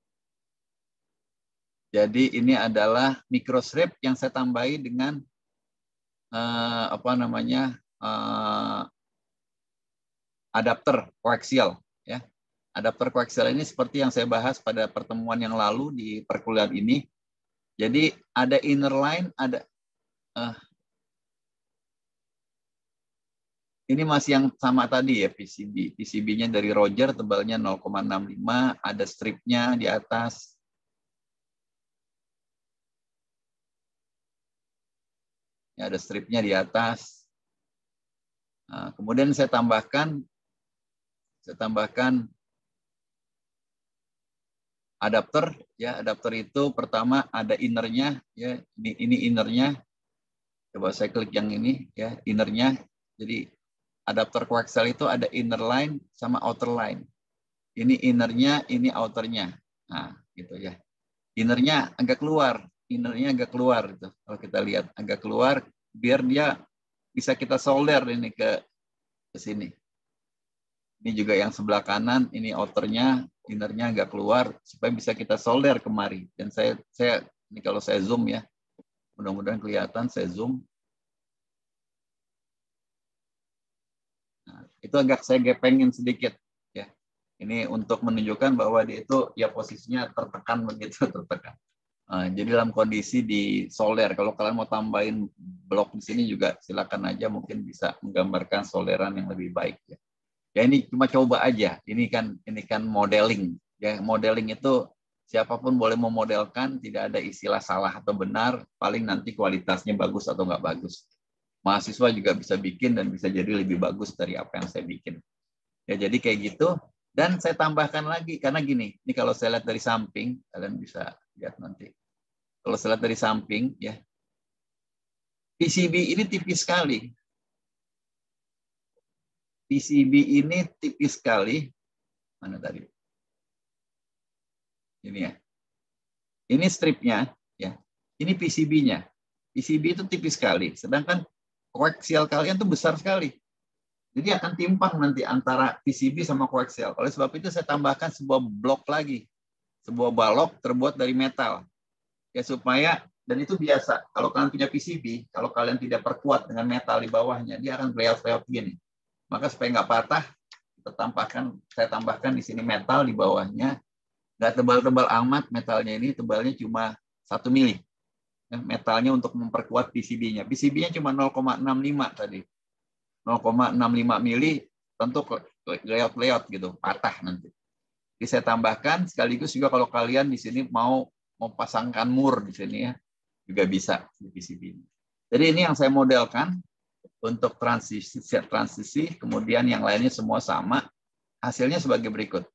Jadi ini adalah microstrip yang saya tambahi dengan eh, apa namanya eh, adapter koaksial, ya. Adapter koaksial ini seperti yang saya bahas pada pertemuan yang lalu di perkuliahan ini. Jadi ada inner line, ada uh, ini masih yang sama tadi ya P C B. P C B-nya dari Roger tebalnya nol koma enam lima, ada stripnya di atas. Ya, ada stripnya di atas. Nah, kemudian saya tambahkan, saya tambahkan adapter. Ya, adapter itu pertama ada innernya, ya ini, ini innernya. Coba saya klik yang ini, ya innernya. Jadi adapter koaksial itu ada inner line sama outer line. Ini innernya, ini outernya. Nah, gitu ya. Innernya agak keluar, innernya agak keluar gitu. Kalau kita lihat agak keluar, biar dia bisa kita solder ini ke ke sini. Ini juga yang sebelah kanan, ini outernya, innernya agak keluar supaya bisa kita solder kemari. Dan saya saya ini kalau saya zoom ya, mudah-mudahan kelihatan saya zoom. Nah, itu agak saya gepengin sedikit ya. Ini untuk menunjukkan bahwa dia itu ya posisinya tertekan begitu, tertekan. Nah, jadi dalam kondisi di solder, kalau kalian mau tambahin blok di sini juga silakan aja, mungkin bisa menggambarkan solderan yang lebih baik ya. Ya ini cuma coba aja. Ini kan ini kan modeling. Ya modeling itu siapapun boleh memodelkan, tidak ada istilah salah atau benar, paling nanti kualitasnya bagus atau nggak bagus. Mahasiswa juga bisa bikin dan bisa jadi lebih bagus dari apa yang saya bikin. Ya jadi kayak gitu. Dan saya tambahkan lagi karena gini, ini kalau saya lihat dari samping, kalian bisa lihat nanti. Kalau saya lihat dari samping, ya P C B ini tipis sekali. P C B ini tipis sekali. Mana tadi? Ini ya. Ini stripnya, ya. Ini P C B-nya. P C B itu tipis sekali, sedangkan koaksial kalian itu besar sekali. Jadi akan timpang nanti antara P C B sama koaksial. Oleh sebab itu saya tambahkan sebuah blok lagi, sebuah balok terbuat dari metal, ya supaya, dan itu biasa. Kalau kalian punya P C B, kalau kalian tidak perkuat dengan metal di bawahnya, dia akan reot-reot gini. Maka supaya nggak patah, kita tambahkan, saya tambahkan di sini metal di bawahnya. Nggak tebal-tebal amat metalnya ini, tebalnya cuma satu mili. Metalnya untuk memperkuat P C B-nya. P C B-nya cuma nol koma enam lima tadi. nol koma enam lima mili, tentu leot-leot gitu, patah nanti. Jadi saya tambahkan, sekaligus juga kalau kalian di sini mau memasangkan mur di sini ya, juga bisa di P C B. Jadi ini yang saya modelkan untuk transisi, transisi, kemudian yang lainnya semua sama. Hasilnya sebagai berikut.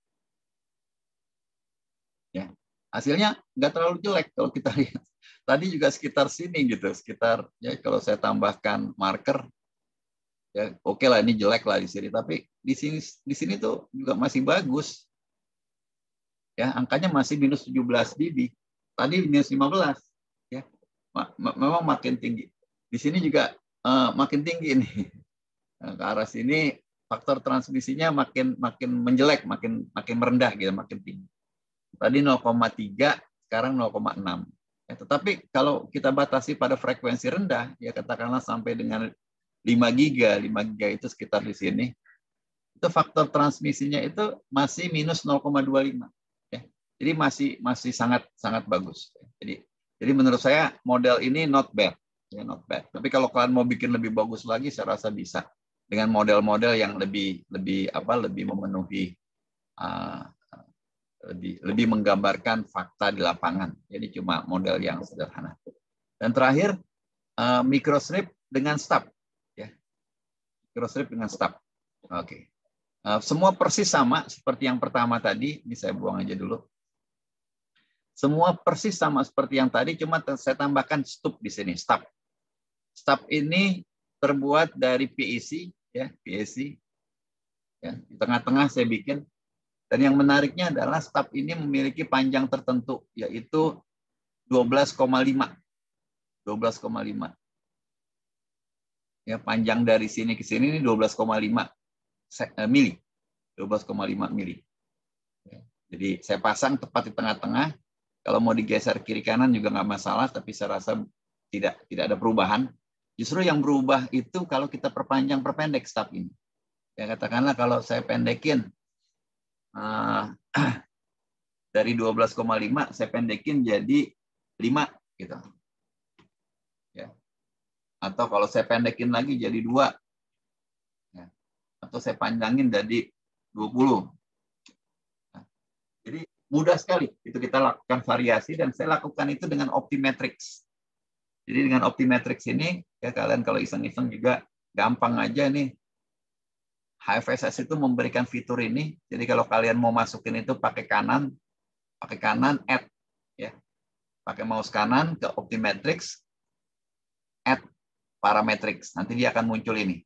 Ya, hasilnya nggak terlalu jelek kalau kita lihat. Tadi juga sekitar sini gitu, sekitar ya kalau saya tambahkan marker, ya oke lah ini jelek lah di sini, tapi di sini di sini tuh juga masih bagus. Ya, angkanya masih minus tujuh belas dB. Tadi minus lima belas. Ya, memang makin tinggi. Di sini juga uh, makin tinggi nih. Nah, ke arah sini faktor transmisinya makin makin menjelek, makin makin merendah gitu, makin tinggi. Tadi nol koma tiga, sekarang nol koma enam. Ya, tetapi kalau kita batasi pada frekuensi rendah, ya katakanlah sampai dengan lima giga, lima giga itu sekitar di sini, itu faktor transmisinya itu masih minus nol koma dua lima. Ya. Jadi masih masih sangat sangat bagus. Jadi jadi menurut saya model ini not bad, ya not bad. Tapi kalau kalian mau bikin lebih bagus lagi, saya rasa bisa dengan model-model yang lebih lebih apa lebih memenuhi uh, lebih lebih menggambarkan fakta di lapangan. Jadi cuma model yang sederhana. Dan terakhir uh, microstrip dengan stub, ya. Microstrip dengan stub. Oke. Okay. Uh, semua persis sama seperti yang pertama tadi. Ini saya buang aja dulu. Semua persis sama seperti yang tadi, cuma saya tambahkan stub di sini, stub. Stub ini terbuat dari P E C, ya, P E C. Ya, di tengah-tengah saya bikin. Dan yang menariknya adalah stub ini memiliki panjang tertentu, yaitu dua belas koma lima. dua belas koma lima. Ya, panjang dari sini ke sini ini dua belas koma lima mili. dua belas koma lima mili. Ya, jadi saya pasang tepat di tengah-tengah. Kalau mau digeser kiri kanan juga nggak masalah, tapi saya rasa tidak tidak ada perubahan. Justru yang berubah itu kalau kita perpanjang perpendek stub ini. Ya, katakanlah kalau saya pendekin Uh, dari dua belas koma lima saya pendekin jadi lima gitu. Ya. Atau kalau saya pendekin lagi jadi dua. Ya. Atau saya panjangin jadi dua puluh. Nah, jadi mudah sekali itu kita lakukan variasi, dan saya lakukan itu dengan Optimetrix. Jadi dengan Optimetrix ini ya kalian kalau iseng-iseng juga gampang aja nih. H F S S itu memberikan fitur ini. Jadi kalau kalian mau masukin itu pakai kanan, pakai kanan, add, ya, pakai mouse kanan ke Optimetrix, add parametrics. Nanti dia akan muncul ini.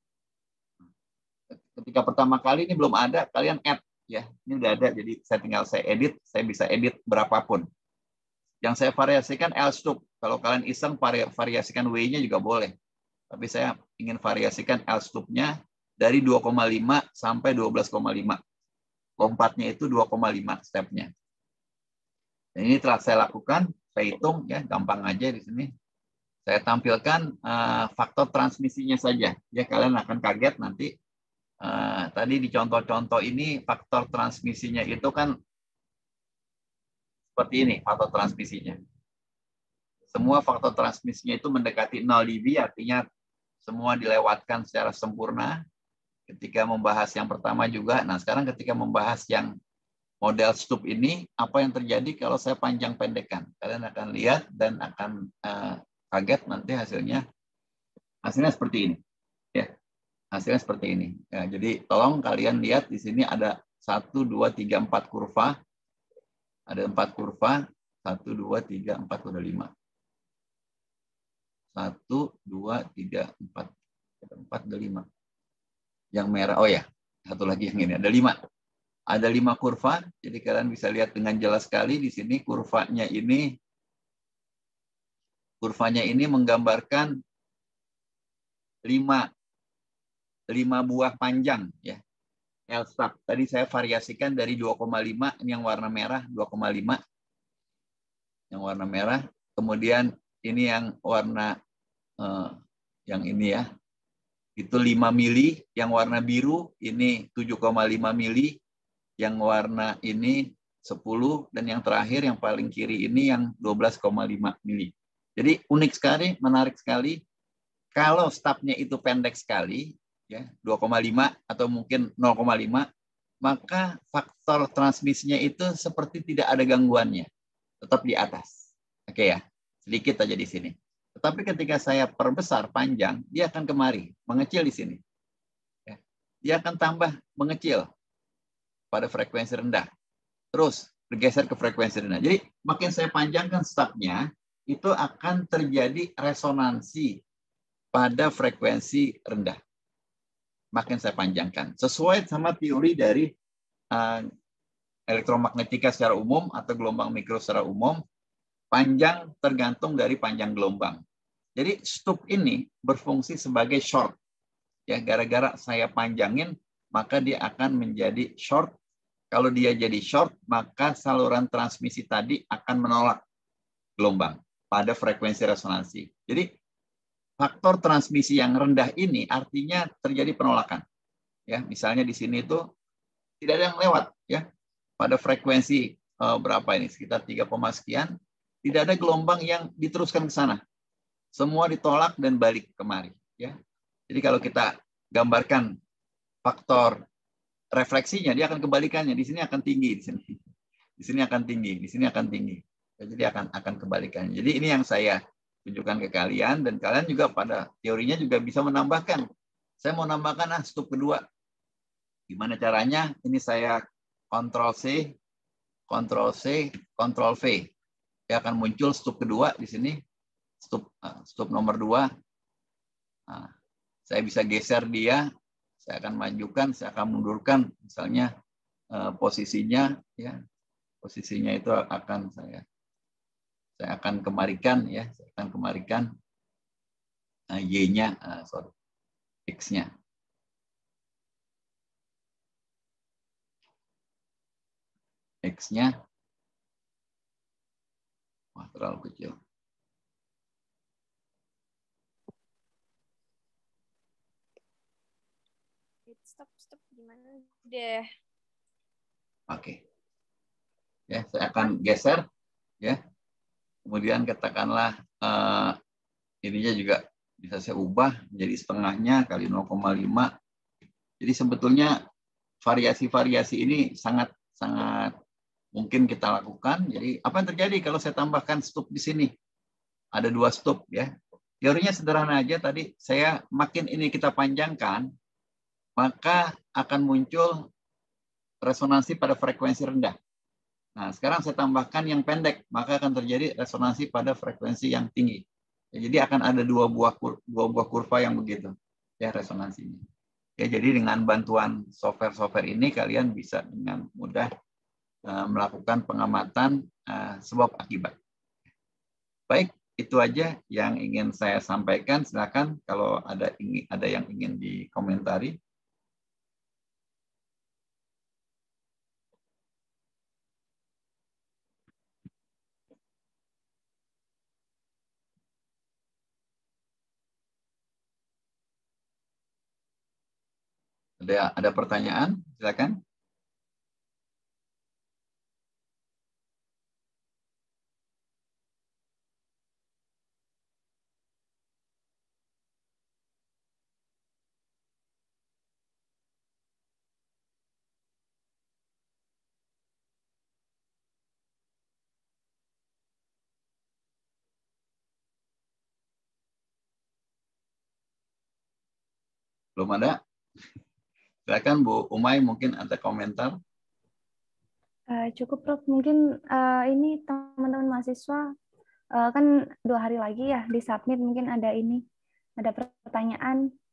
Ketika pertama kali ini belum ada, kalian add, ya, ini udah ada. Jadi saya tinggal saya edit, saya bisa edit berapapun. Yang saya variasikan L stub. Kalau kalian iseng variasikan W-nya juga boleh. Tapi saya ingin variasikan L stub-nya dari dua koma lima sampai dua belas koma lima. Lompatnya itu dua koma lima stepnya. Dan ini telah saya lakukan, saya hitung ya, gampang aja di sini. Saya tampilkan uh, faktor transmisinya saja. Ya kalian akan kaget nanti. Uh, tadi di contoh-contoh ini faktor transmisinya itu kan seperti ini faktor transmisinya. Semua faktor transmisinya itu mendekati nol dB, artinya semua dilewatkan secara sempurna. Ketika membahas yang pertama juga, nah sekarang ketika membahas yang model stub ini, apa yang terjadi kalau saya panjang pendekkan? Kalian akan lihat dan akan uh, kaget nanti hasilnya. Hasilnya seperti ini, ya. Hasilnya seperti ini. Ya, jadi tolong kalian lihat di sini ada satu, dua, tiga, empat kurva, ada empat kurva, satu, dua, tiga, empat, ada lima. Satu, dua, tiga, empat, empat, ada lima. Yang merah, oh ya, satu lagi yang ini, ada lima. Ada lima kurva, jadi kalian bisa lihat dengan jelas sekali di sini kurvanya ini, kurvanya ini menggambarkan lima, lima buah panjang ya. L-stub. Tadi saya variasikan dari dua koma lima, ini yang warna merah dua koma lima, yang warna merah. Kemudian ini yang warna eh, yang ini ya, itu lima mili, yang warna biru ini tujuh koma lima mili, yang warna ini sepuluh, dan yang terakhir yang paling kiri ini yang dua belas koma lima mili. Jadi unik sekali, menarik sekali. Kalau stubnya itu pendek sekali, ya dua koma lima atau mungkin nol koma lima, maka faktor transmisinya itu seperti tidak ada gangguannya, tetap di atas. Oke ya, sedikit aja di sini. Tetapi ketika saya perbesar panjang, dia akan kemari, mengecil di sini. Ya. Dia akan tambah mengecil pada frekuensi rendah. Terus bergeser ke frekuensi rendah. Jadi makin saya panjangkan stubnya, itu akan terjadi resonansi pada frekuensi rendah. Makin saya panjangkan. Sesuai sama teori dari uh, elektromagnetika secara umum atau gelombang mikro secara umum, panjang tergantung dari panjang gelombang. Jadi stub ini berfungsi sebagai short. Ya, gara-gara saya panjangin, maka dia akan menjadi short. Kalau dia jadi short, maka saluran transmisi tadi akan menolak gelombang pada frekuensi resonansi. Jadi faktor transmisi yang rendah ini artinya terjadi penolakan. Ya, misalnya di sini itu tidak ada yang lewat ya. Pada frekuensi eh, berapa ini? Sekitar tiga, sekian, tidak ada gelombang yang diteruskan ke sana. Semua ditolak dan balik kemari ya. Jadi kalau kita gambarkan faktor refleksinya, dia akan kebalikannya. Di sini akan tinggi, di sini. Di sini akan tinggi, di sini akan tinggi. Jadi akan akan kebalikannya. Jadi ini yang saya tunjukkan ke kalian, dan kalian juga pada teorinya juga bisa menambahkan. Saya mau nambahkan ah stub kedua. Gimana caranya? Ini saya kontrol C, kontrol C, kontrol V. Dia akan muncul stub kedua di sini. Stub stub nomor dua. Nah, saya bisa geser dia. Saya akan majukan, saya akan mundurkan, misalnya eh, posisinya, ya, posisinya itu akan saya, saya akan kemarikan, ya, saya akan kemarikan eh, y-nya, eh, sorry, x-nya. X-nya, wah terlalu kecil. Stop, stop, gimana deh? Oke, ya, saya akan geser, ya. Kemudian katakanlah eh, ininya juga bisa saya ubah menjadi setengahnya kali nol koma lima. Jadi sebetulnya variasi-variasi ini sangat sangat mungkin kita lakukan. Jadi apa yang terjadi kalau saya tambahkan stub di sini? Ada dua stub ya. Teorinya sederhana aja tadi. Saya makin ini kita panjangkan, maka akan muncul resonansi pada frekuensi rendah. Nah, sekarang saya tambahkan yang pendek, maka akan terjadi resonansi pada frekuensi yang tinggi. Ya, jadi akan ada dua buah dua buah kurva yang begitu ya resonansinya. Ya, jadi dengan bantuan software-software ini kalian bisa dengan mudah uh, melakukan pengamatan uh, sebab akibat. Baik, itu aja yang ingin saya sampaikan. Silakan kalau ada ingin ada yang ingin dikomentari. Ada ada pertanyaan? Silakan. Belum ada? Silakan Bu Umay, mungkin ada komentar. Uh, cukup Prof, mungkin uh, ini teman-teman mahasiswa uh, kan dua hari lagi ya di submit, mungkin ada ini ada pertanyaan